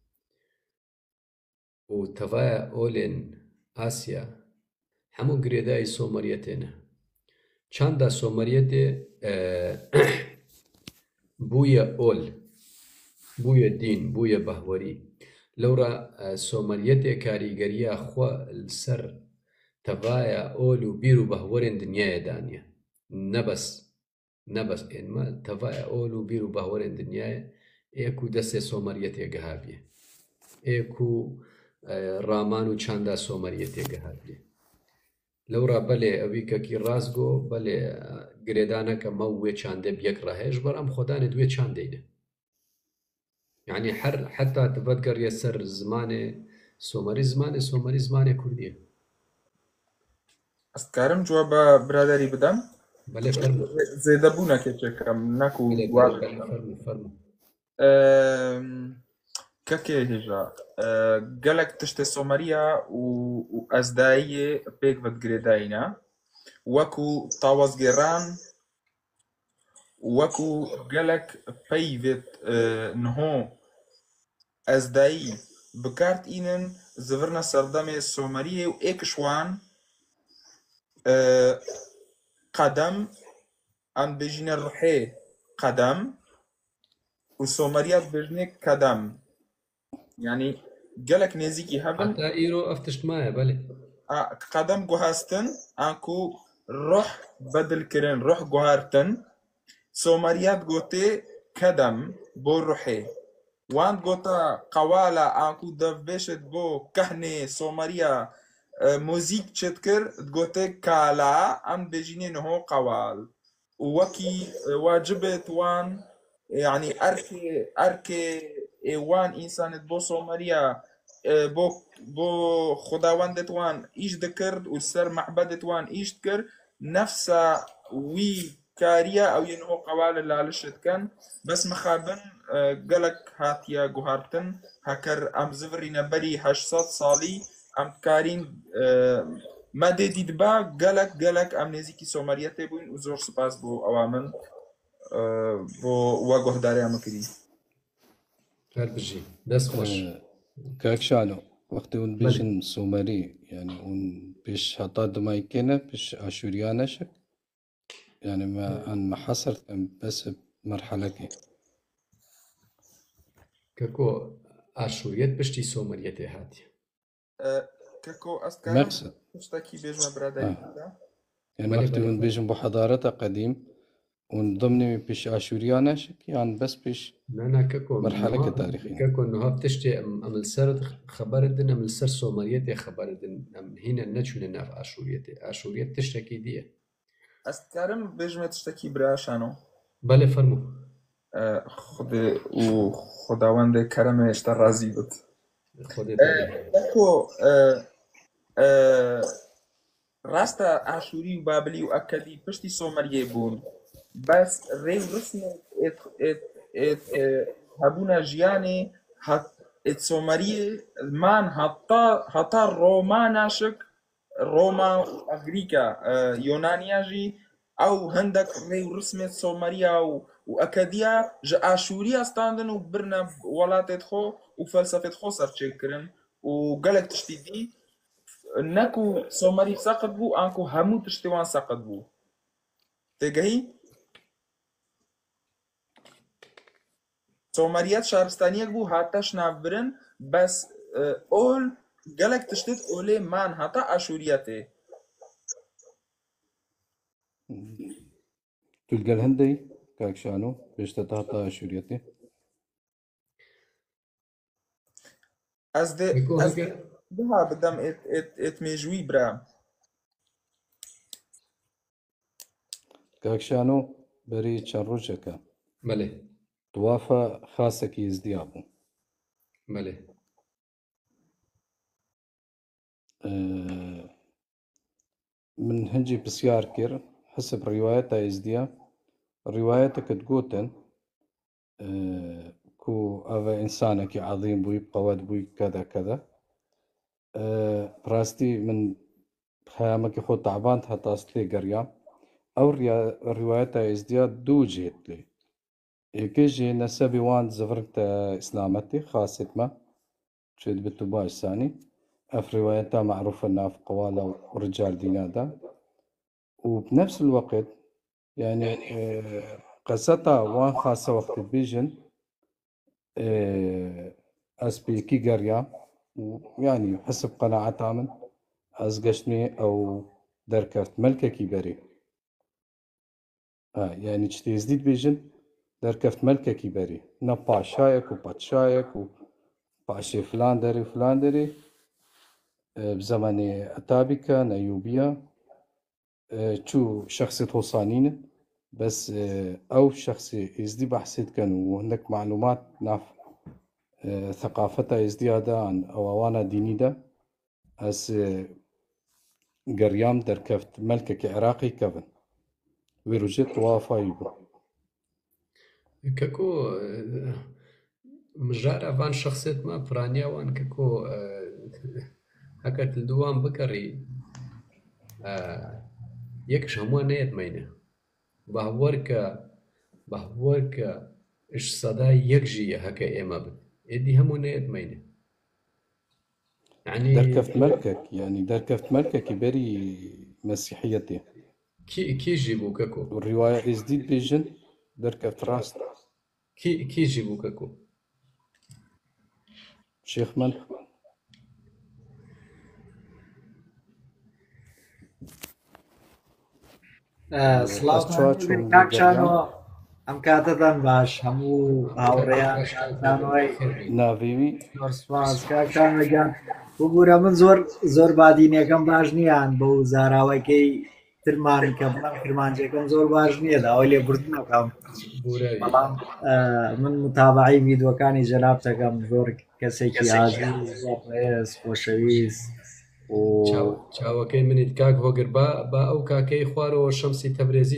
وتفايا اولين آسيا همو گريداي سومريتنا چاندا سومريتي بويا اول بويا دين بويا بهوري لورا سومريتي كاريگريا خو السر تفايا اول وبيرو بهورين دنيا دانيا نبس نبس انما تفايا اول وبيرو بهورين دنيا ايكو دسي سومريتي جهابيه ايكو رامان وچاندا سومريتي جهابيه لورا بله اویکا کی رازگو بله گریدانه که موه چانده بیک راهش برام خدانه دوی چانده اینه يعني حر حتى تفكر يسر زمانه سومري زمانه سومري زمانه كردية استكارم جواب برادري بدم بله فرمو زيدا بونا كيتشكم ناكو بله فرمو فرمو كاكي هجا قالك تشتي سومريا و ازداية بيك بتقريداينا وكو طاوزجيران وكو قالك بيفت نهو ازداي بكارت اينن زفرنا سردامي سومريا و ايكشوان قدم ام بيجين الروحي قدم و سومريا بيجنك قدم يعني قالك نزيكي هبل حتى ايرو افتشت معايا بله قدم جوهاستن انكو روح بدل كرين روح جوهارتن سومريات جوتي قدم بو روحي وان جوتا قوالا انكو دفبشت بو كهني سومريا موزيك تشتكر جوتي كالا ام بيجيني نهو قوال وكي واجبت وان يعني اركي اركي وان انسان بو سومريا بو بو خداوند توان ايش ذكرت والسر معبد توان ايش ذكر نفسها وي كاريا او ينهو قوال اللي علشت كان بس مخابن قالك هاتيا جوهارتن هكر ام زفري نبري هشتصد صالي ام كارين ما دي ديدبا قالك قالك ام نزيكي سومريا تبوين وزور سباس بو اوامن بو واقوه داري ام كري بجي دس خوش كاكشانو وقت اون بيشن سومري يعني اون بيش هطا دمايكينا بيش اشوريانا شك يعني ما ان ما حصرت بس مرحلة كي كاكو اشوريت بشتي سومريتي هاتي كاكو استكارم مقصد مشتاكي بيجما برادري آه. يعني وقت اون بيشن بحضارتها قديم ون ضمني بيش اشوريانا شك يعني بس بيش نانا كاكو مرحلة كتاريخية كاكو انه بتشتي ام السر خبر دنا من السر سومريتي خبر دنا ام هنا نتشون ناف اشوريتي اشوريت تشتكي دي استكارم بيجما تشتكي براشانو بله فرمو خود و خداوند کرم اشتر راضی بود خودت كاكو راستا اشوري و بابلي و اكدي پشتي سومريه بون بس ريو رسمي ات ات ات هبونا جياني هت ات سومريه مان هتا هتا رومانا شك روما أغريكا يونانيا جي أو هندك ريو رسمي سومريا وأكاديا جا آشوريا ستاندن وبرنا ولاتت خو وفلسفة خو سرچكرن وقالك تشتيدي نكو سومري ساقط بو أنكو همو تشتوان ساقط بو تقهي سومريات شهرستانيك بو هاتاش نافبرن بس أول قالك تشتت أولي مان هاتا آشورياتي تلقى الهندي كاك شانو بيش تتهطى آشورياتي از ده از ده بدم ات ات ات ميجوي برام كاك شانو بري تشاروجكا ملي توافى خاصك يزديابو ملي أه من هنجي بسيار كير حسب رواية يزديا روايتك تقوتن أه كو أفا إنسانك عظيم بوي بقواد بوي كذا كذا أه براستي من خيامك خو تعبان حتى أصلي قريا أو رواية يزديا دو جيت لي إيكيجي نسبي وان زفرت إسلامتي خاصة ما شد بالتباش ثاني أف روايتها معروفة إنها في قوالة ورجال دينادا وبنفس الوقت يعني قصتها وان خاصة وقت بيجن أسبي كي قريا ويعني حسب قناعتها من أزقشني أو دركفت ملكة كبيري آه يعني تشتي زديد بيجن دركفت ملكة كبيري نا باشايك وباتشايك وباشي فلان داري فلان داري بزمن أتابكا نيوبيا شو شخصي توصانين بس أو شخصي يزدي بحثت كانوا وهناك معلومات ناف ثقافتها يزدي هذا عن أوانا ديني ده أس قريام دركفت ملكك عراقي كفن ويروجيت وافا يبو كاكو مجرى فان شخصيت ما برانيا وان كاكو هكا تلدوان بكري يكش هموان نيت مينه بهورك بهورك إيش صدا يكجي هكا إما بد إدي همو نيت مينه يعني دركفت ملكك يعني دركفت ملكك يبري مسيحيتي كي كي يجيبوا كاكو والرواية إزديد بيجن دركفت راست كي كي يجيبوا كاكو شيخ من سلااو کاکشانۆ ئەم کاتەتان باش هەموو هاوڕێیان ناویوی سپاس کاکشان لەگەن ببوورە من زۆر زۆر بادینەکەم باش نییان بۆ زاراوەکەی ترمان کە بڵام کرمانجەکەم زۆر باش نییە داوای لێ بردنەکەم بەڵام من متابعی ڤیدۆکانی جەناب دەکەم زۆر کەسێکی ئازیز ڕێز خۆشەویست چاوەکەی منیت کاک هۆگر با ئەو کاکەی خوارەوە شەمسی تەبرێزی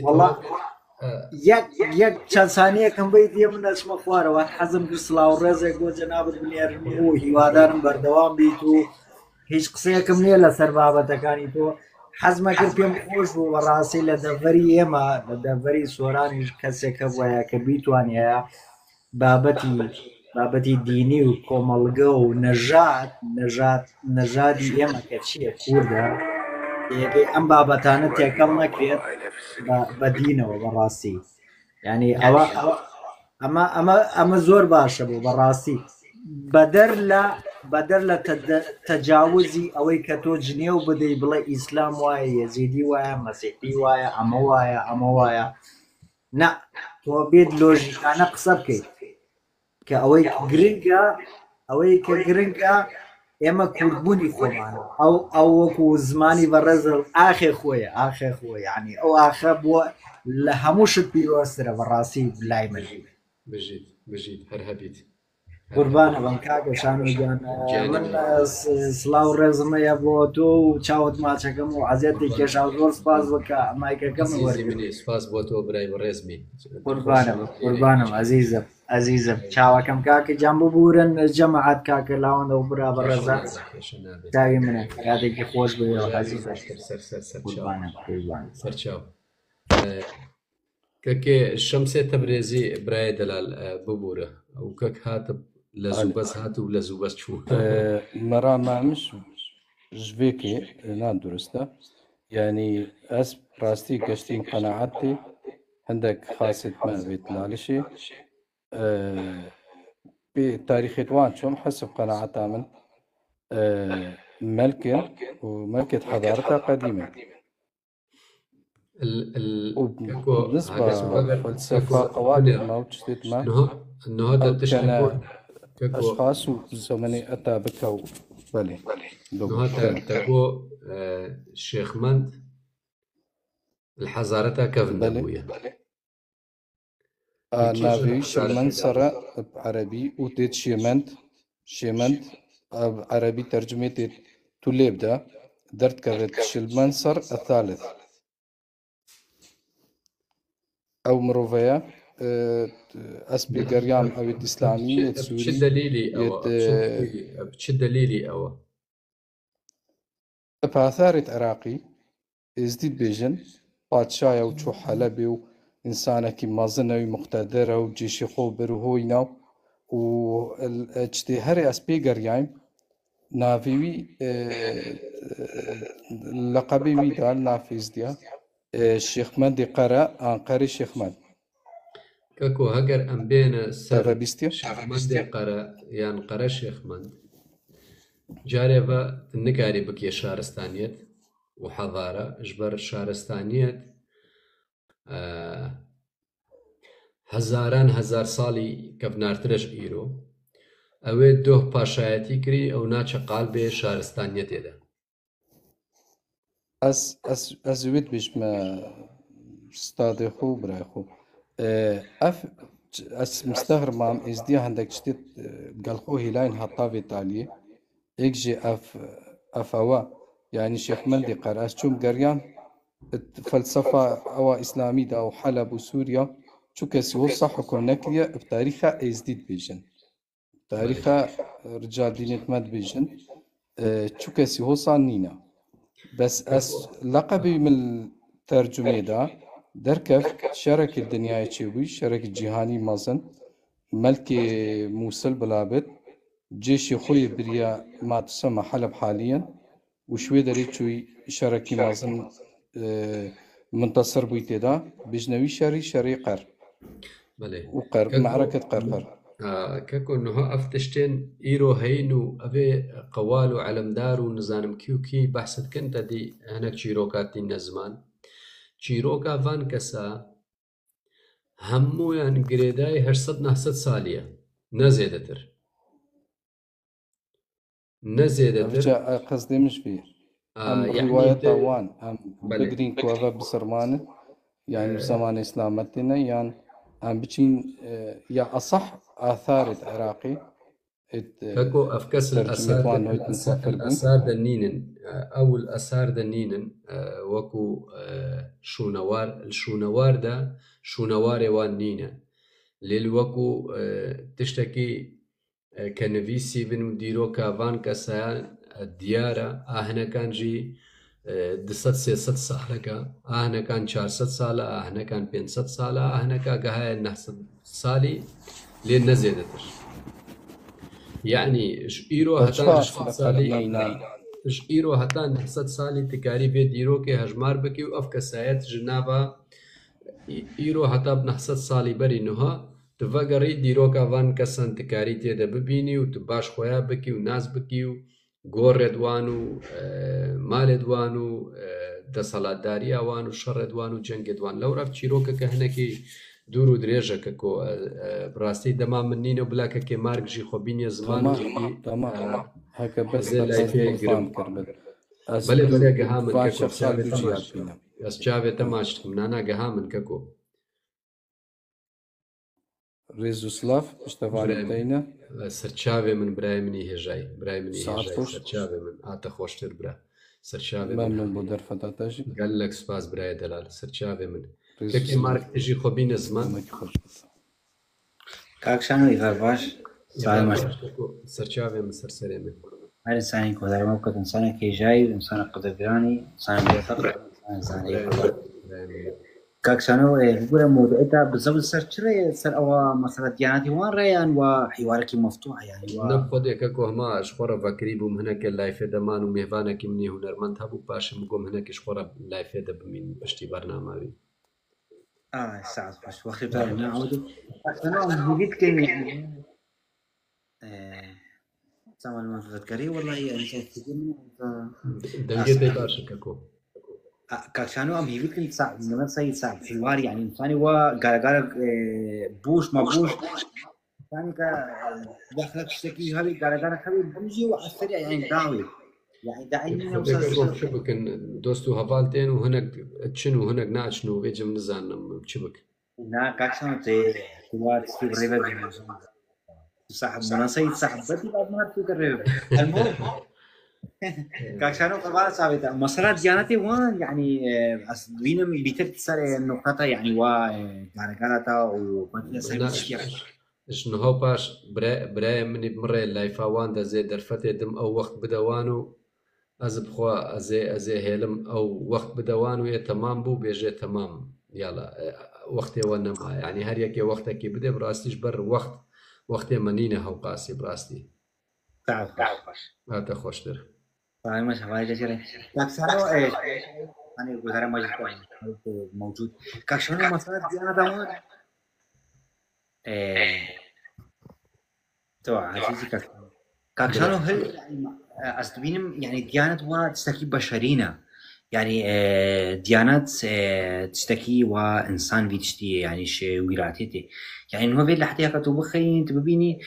یەک چەند سانیەکەم بەی دێ من دەچمە خوارەوە حەزم کرد سڵاو ڕێزێک بۆ جەنابت بنێرن و هیوادارم بەردەوام بیت و هیچ قسەیەکم نییە لەسەر بابەتەکانی تۆ حەزمە کرد پێم خۆش بوو بەڕاستی لە دەڤەری ئێمە لە دەڤەری سۆرانیش کەسێکە وایە کە بیتوانایە بابەتی بابەتی دینی و کۆمەڵگە و نەژاد نەژاد نەژادی ئێمە کە چییە کووردە یەکەی ئەم بابەتانە تێکەڵ نەکرێت بە دینەوە بەڕاستی یعنی ئەوە ئەمە ئەمە ئەمە زۆر باشە بوو بەڕاستی بەدەر لە بەدەر لە تەجاوزی ئەوەی کە تۆ جنێ و بدەی بڵێ ئیسلام وایە یەزیدی وایە مەسیحی وایە ئەمە وایە ئەمە وایە نە تۆ بێت لۆژیکانە قسە بکەیت کە ئەوەی گرنگە ئەوەی کە گرنگە ئێمە کوردبوونی خۆمانە ئەو ئەو وەکو زمانی بەڕێزە ئاخێ خۆیە ئاخێ خۆی یعنی ئەو ئاخە بووە لە هەموو شت پیرۆسترە بەڕاستی لای مەژی بژیت بژیت هەر هەبیت قوربانە بەم کاکە شانۆ گیان من سڵاو ڕێزمەیە بۆ تۆ و چاوت ماچەکەم و عەزیەتی کێشاو زۆر سپاس بکە مایکەکەم وەرگرت سپاس بۆ تۆ برای بەڕێزمی قوربانم قوربانم عەزیزم عەزیزم چاوەکەم کاکە جام ببورن جەماعەت کاکە لاوەندە و برا بەڕێزە چاوی منە یادێکی خۆش بێەوە عەزیزە قوربانم قوربانم سەرچاو کەکێ شەمسێ تەبرێزی برای دەلال ببورە ئەو کەک هاتە لە زوو بەس هات و لە زوو بەس چوو مەرامامش ژێکێ نادروستە یعنی ئەس ڕاستی گەشتین قەناعەتی هەندێک خاصێت مەبێت لالیشێ بێ تاریخێت وان چۆم حەسب قەناعەتا من مەلکێ و مەلکێت حەضارەتا قەدیمە بالنسبة للفلسفة قواعد ما وتشتت ما كان أشخاص وزمني أتى بكو بلي نهار تكو الشيخ مند الحضارة كفن دبويا نافي شمند سرا بعربي وتيت شيمند شيمند عربي ترجمة توليب ده درت كفت شلمنصر الثالث أو مروفيا أسبي قريان أو الإسلامية سوري بشد دليلي أو بشد دليلي أو بآثارة عراقي إزديد بيجن بادشايا وشو حلبي وإنسانة كي مازنة ومقتدرة وجيشي خوبر وهوينا وأجتي هري أسبي قريان نافيوي لقبي ويدال نافيز ديا الشيخ مندي قرأ عن قري الشيخ مند كاكو هجر أم بين سربيستيا الشيخ مندي قرأ يعني قرأ الشيخ مند جاريبا النقاري بكي شارستانيت وحضارة إجبار شارستانيت آه هزاران هزار صالي كفنارترش إيرو أويد دوه باشايتي كري أو ناچا قالبي شارستانيت إذا أس أس أزود بيش ما استاذ خو براي خو أف أس مستغرب مام إزدي عندك شتيت قال خو هلاين حطا في إيطاليا إكجي أف أفوا يعني شيخ مندي قرأ شوم قريان فلسفة أو إسلامي دا أو حلب وسوريا شو كسي هو صح وكونكليا بتاريخها إزديد بيجن تاريخها رجال دينة مد بيجن شو كسي هو صانينا بس أس لقبي من الترجمة دا دركف شرك الدنيا يتشوي شرك الجهاني مازن ملك موصل بلابد جيش خوي بريا ما تسمى حلب حاليا وشوي دريت شوي شركي مازن منتصر بويتي دا بجنوي شري شري قر وقر معركة قرقر آه كاكو انه افتشتين ايرو هينو ابي قوالو علمدارو نزانم كيوكي بحثت كنت دي هناك تشيروكات النزمان تشيروكا فان كسا همو يعني قريداي هرصد نحصد سالية نزيدتر نزيدتر قصدي مش فيه أم يعني رواية وان أم بقرين كوافا بسرمان يعني بزمان إسلامتنا يعني أم بتشين يا أصح آثار العراقي كاكو أفكس الأثار الأثار دنينن أو الأثار دنينن وكو شونوار الشونوار ده شونوار وان نينا للوكو تشتكي كنفيسي بنو ديرو كافان كسان الديارة أهنا كان جي دست سيست سالكا أهنا كان چارست سالة أهنا كان پينست سالة أهنا كا قهاية نحصد سالي لين نزيدتر يعني إيرو هتا نحصد سالي إيرو هتا نحصد سالي تكاري بي ديرو كي هجمار بكي وأفكا سايت جنابا إيرو هتا بنحصد سالي بري نها تفقري ديرو كافان كسان تكاري تيدا ببيني وتباش خويا بكي وناس بكي و گۆڕ ڕێدوان و مالێدوان و دەسەڵاتداری ئەوان و شەڕێدوان و جەنگێدوان لەو ڕەف چیرۆکە کە هەنێکی دوور و درێژەکە کۆ بڕاستی دەما من نینە و بلاکەکێ مارگژی خۆبینیە زمان بەێ بەێ گەها من ئەس چاوێتە ماچتم نانا گەها من کەکۆ ريزوسلاف اشتفاني بتينا سرچاوي من براي مني هجاي براي مني ساعت هجاي خوش. سرچاوي من آتا خوشتر برا سرچاوي ممنون من بودر فتاتاجي قال لك سباس براي دلال سرچاوي من ريزوسلاف. كيف مارك تجي خوبين زمان كاكشانو يغرباش ساعة مش سرچاوي من سرسري من هذا إنسان كودار موقت إنسان كي جاي إنسان قدراني إنسان بيفكر إنسان كاكشانو يقول موضوعته بالضبط سر شري سر أو مثلا ديانتي وان ريان وحوارك مفتوح يعني و... نبخد يكاكو هما اشخورا فاكريبو هناك اللايفة دمان ومهفانك مني هنرمند هبو باش مقوم هناك اشخورا اللايفة دا بمين بشتي برنامج آه ساعة باش وقت بالي نعود كاكشانو جديد كان سامع ما تذكري والله يعني دنجي باشا كاكو كاكشانو ام هيفيت كنت صعب من سيد صعب حوار يعني انساني وقال بوش ما بوش ثاني كا دخلت تشتكي هذه قال قال خلي بمشي وعسري يعني داوي يعني داعي نوصل شبك دوستو هفالتين وهناك تشنو وهناك ناشنو بيجي من زان شبك نا كاكشانو تي حوار ستيف ريفر صاحب مناسيد صاحب بدي بعد ما تقرب المهم كاكشانو قبالة ثابتة مسألة ديانتي وان يعني أصلين بيتر سر النقطة يعني وا كاركاراتا وبدي أسوي شيء إشنو هو باش برا برا من مرة اللايفة وان ده زي درفته دم أو وقت بدوانو أزب خوا أزي أزي هلم أو وقت بدوانو يه تمام بو بيجي تمام يلا وقتي وانا ما يعني هر يكي وقتك بدي براستيش بر وقت وقتي منينه هو قاسي براستي تعرف تعرف هذا خوش در طيب مش هواي جري كاكشانو ايش انا جزارة ما جبت موجود كاكشانو مسألة ديانة داون ايه تو عزيزي كاكشانو كاكشانو هل أستبينم يعني ديانة وا تستكي بشرينا يعني ديانات تشتكي وإنسان في تشتي يعني شيء ويراتيتي يعني إنه في لحتى كتب خي أنت ببيني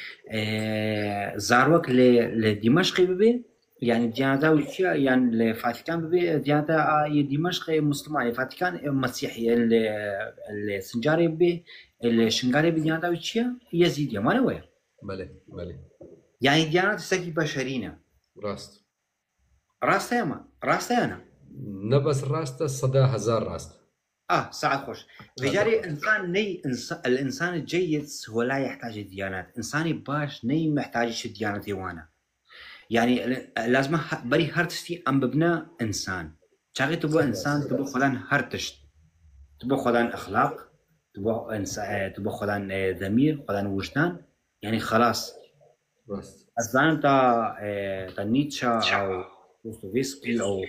زاروك لدمشق ببي يعني ديانة وشيا يعني الفاتيكان ببي ديانة دمشق مسلمة الفاتيكان مسيحي السنجاري ببي الشنغاري بديانة وشيا يزيد ما نوع بله بله يعني ديانة تشتكي بشرينا راست راست يا ما راست أنا نبس راسته صدا هزار راست اه ساعة خوش رجالي انسان ني إنس... الانسان الجيد هو لا يحتاج الديانات انساني باش ني محتاج الديانات وانا يعني لازم بري هرتشتي ام ببنا انسان شاغي تبغى انسان تبغى خلان هرتشت تبغى خلان اخلاق تبغى انسان تبغى خلان ضمير خلان وجدان يعني خلاص راست الزعم تا تا نيتشه او دوستويفسكي او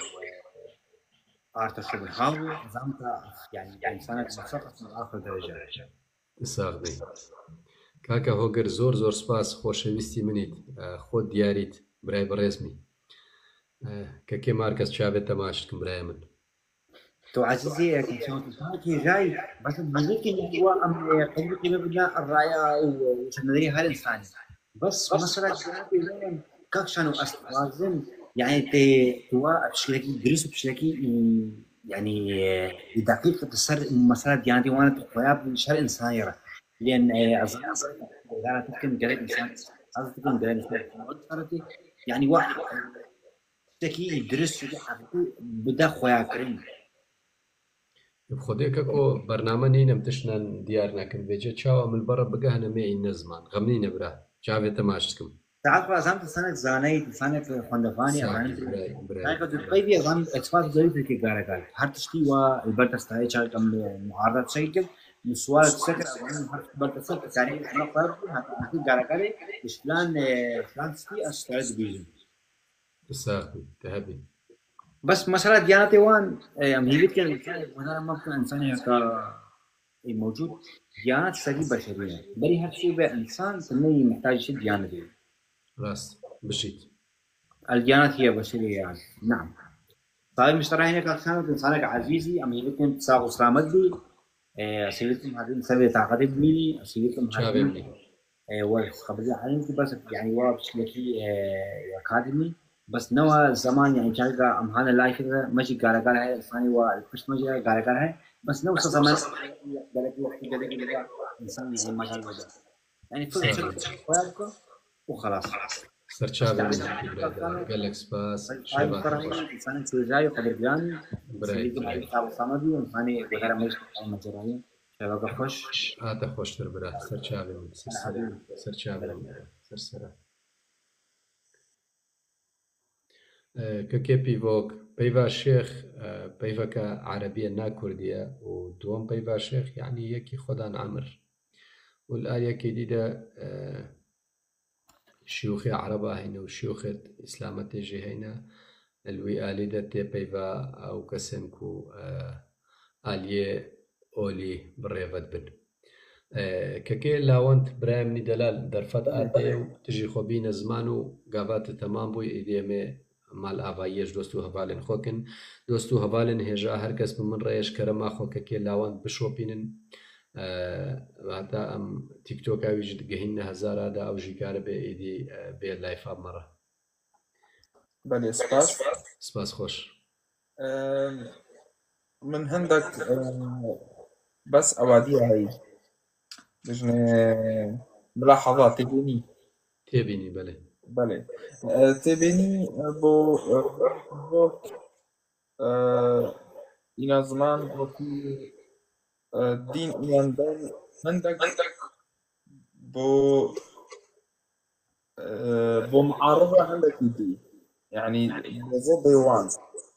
آرتر شوبنهاور زعمت يعني إنسانك مسقط من آخر درجة. ساغدي. كاكا هوجر زور زور سباس خوشويستي منيت خود دياريت براي برسمي. كاكي ماركس شابه تماشتكم براي من. تو عزيزي كنت كي جاي بس ممكن هو أم قبل كده بدنا الرأي وشندري هالإنسان. بس مثلا كده كاكشانو أسترازن يعني ت هو بشكلكي درس بشكلكي يعني دقيقة تصير مسألة ديانتي وانا تقويا بشر إنسان يرى لأن أظن إذا تمكن جريء إنسان أظن تكون جريء إنسان يعني واحد تكي يدرس في حقيقة بدا خويا كريم بخديك أكو برنامج نينا متشنا ديارنا كن بيجي تشاو من برا بقى هنا معي النزمان غمنينا برا شافي تماشتكم تعرف أزام تسانك زاني تسانك خندفاني أغاني أنا قد تقيدي أزام إتفاق ضريب في كجارة قال هر تشتي والبرد استعي شال كم معارضة شيء كم مسوال تسكر أغاني هر برد تسكر كاري أنا قرب هذا كجارة قال إيش فلان فلان تشتي أستعد بيجون تساقي تهبي بس مسألة ديانتي وان أمهيبت كان مثلا ما كان إنسان هكا موجود ديانات سدي بشرية بري هر شيء بإنسان تني محتاج شيء ديانتي راست بشيت الديانات هي بشرية يعني نعم طيب مشترى هنا كأنسان إنسانك عزيزي أمهيبتكم تساق وسلامت بي أسيبتكم هذه نسوي تعقد بني أسيبتكم هذه وقت قبل حالين بس يعني واقع شكلي أكاديمي بس نوع زمان يعني جالك أم هذا لايف كذا ماشي قارة قارة ہے إنسانی والفش ماشي قارة قارة ہے بس نوع زمان جالك وقت جالك إنسان يعني ما جال وجه يعني فقط شغل وخلاص. سرچاوي قال لك سباس شباب إنسان سوزاي وقدر بيان سليك معي كتاب صمدي وإنساني بغير ميش المجرائي شباب خوش هذا خوش تربرا سرچاوي سرسرة سرچاوي سرسرة ككي بيفوك بيفا شيخ بيفا كعربية نا كردية ودوم بيفا شيخ يعني يكي خدان عمر والآية كديدة شيوخي عربة هنا وشيوخة إسلامة جي هنا الوي آليدة تي بيفا أو كسنكو آلية أولي بريفت بن ككي لاونت برايمني دلال درفت آتي وتجي خوبين زمانو قابات تمام بوي إديمي مال آواییش دوستو هفالن خوکن دوستو هفالن هجا هر کس بمن رایش کرما خو که لاوان بشوپینن حتی ام تیک توک اویج گهین هزار دا او جیکار به ایدی به لایفا مره. بله سپاس. سپاس خوش. من هندك بس أوادي هاي بجنة ملاحظات تبيني. تبيني بله. بله تبینی بو بو این زمان بودی دین ایندن هندک بو بو معارضة هندك دي يعني ضد يوان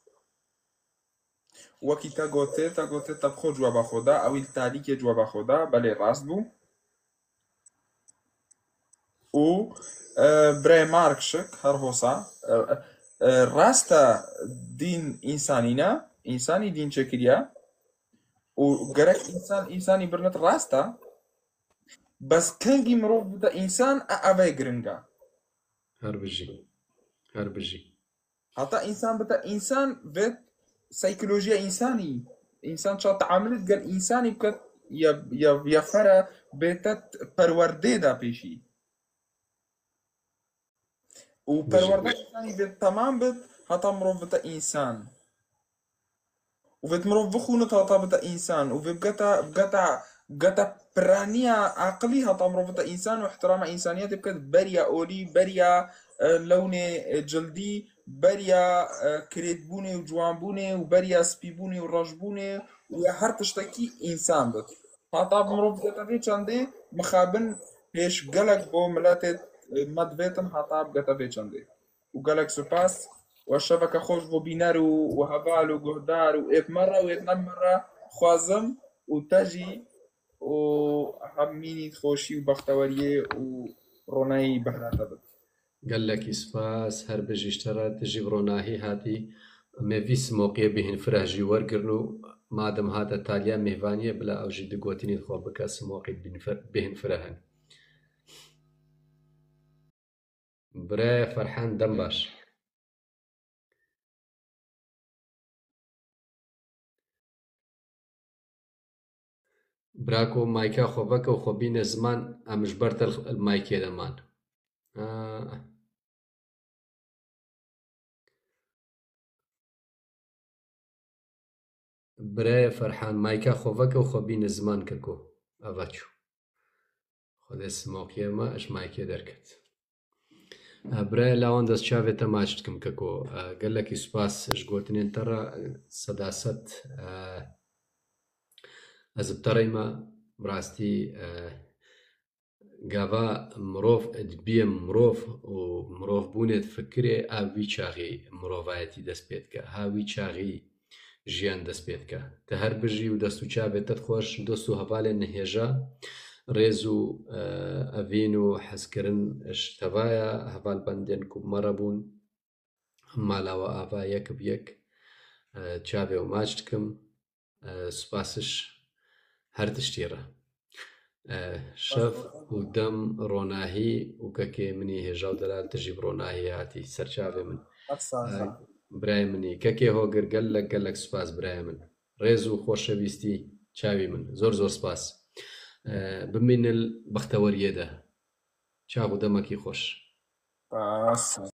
وقتی تا گوته تا گوته تا خود جواب خدا او التالی که جواب خدا بله راست بو و برای مارکشک هر حوصا راستا دین انسانی نه انسانی دین چکریا و گرک انسان انسانی برنت راستا بس کنگی مروف بوده انسان اوه گرنگا هر بجی هر بجی حتی انسان بوده انسان وید سایکولوژیا انسانی انسان چا تعاملت گل انسانی بکت یا یا یا فرا بیتت پرورده دا پیشی و پرورده انسانی بید تمام بید حتی مروف بتا انسان و بید مروف بخونت حتی بتا انسان و بید بگتا بگتا بگتا برانية عقلي حتی مروف بتا انسان و احترام انسانيات بكت بريا اولي بريا لون جلدي بريا كريت بوني و جوان بوني و بريا سبي بوني و رج بوني و هر تشتكي انسان بد حتی مروف بتا في چنده مخابن هيش قلق بو ملاتت مدويتم حتى بقتا في چنده وقالك سباس والشبكة خوش بو بينار وهبال وقهدار وإيت مرة وإيت نم مرة خوازم وتجي وهميني خوشي وبختوريه وروناي بهراتا بد قالك سباس هر بجيشترا تجي بروناهي هاتي مفيس موقع بهن فرهجي ورقرنو مادم هذا تاليا مهفانية بلا أو جد قوتيني دخوا بكاس موقع بهن فرهن برای فرحان دم باش براكو مايكا خوبك وخوبين زمان امش برت المايكي دمان آه. برای فرحان مايكا خوبك وخوبين زمان ككو افاتشو خود اسموكي ما اش مايكي دركت برای لاوان دست چاوی تماشت کم ککو قال لك سپاس جگوتنين ترى صداست از بتري ما براستي قابا مروف ادبيم مروف و مروف بونت فكري اوي چاغي مروفايتي دست بيتكا هاوي چاغي جيان دست بيتكا تهر بجي و دستو چاوي تدخوش دوستو هفالي نهيجا ريزو أفينو حسكرن اشتبايا هفال بندن كوب مربون مالاوا آفا يك بيك تشابي وماجتكم سباسش هر تشتيرا شف ودم روناهي وكاكي مني هجاو دلال تجيب روناهي هاتي سرچاوي من براي مني كاكي هوگر قلق قلق سباس براي من ريزو خوش بيستي چاوي من زور زور سباس بمين البختورية ده شابو دمكي خوش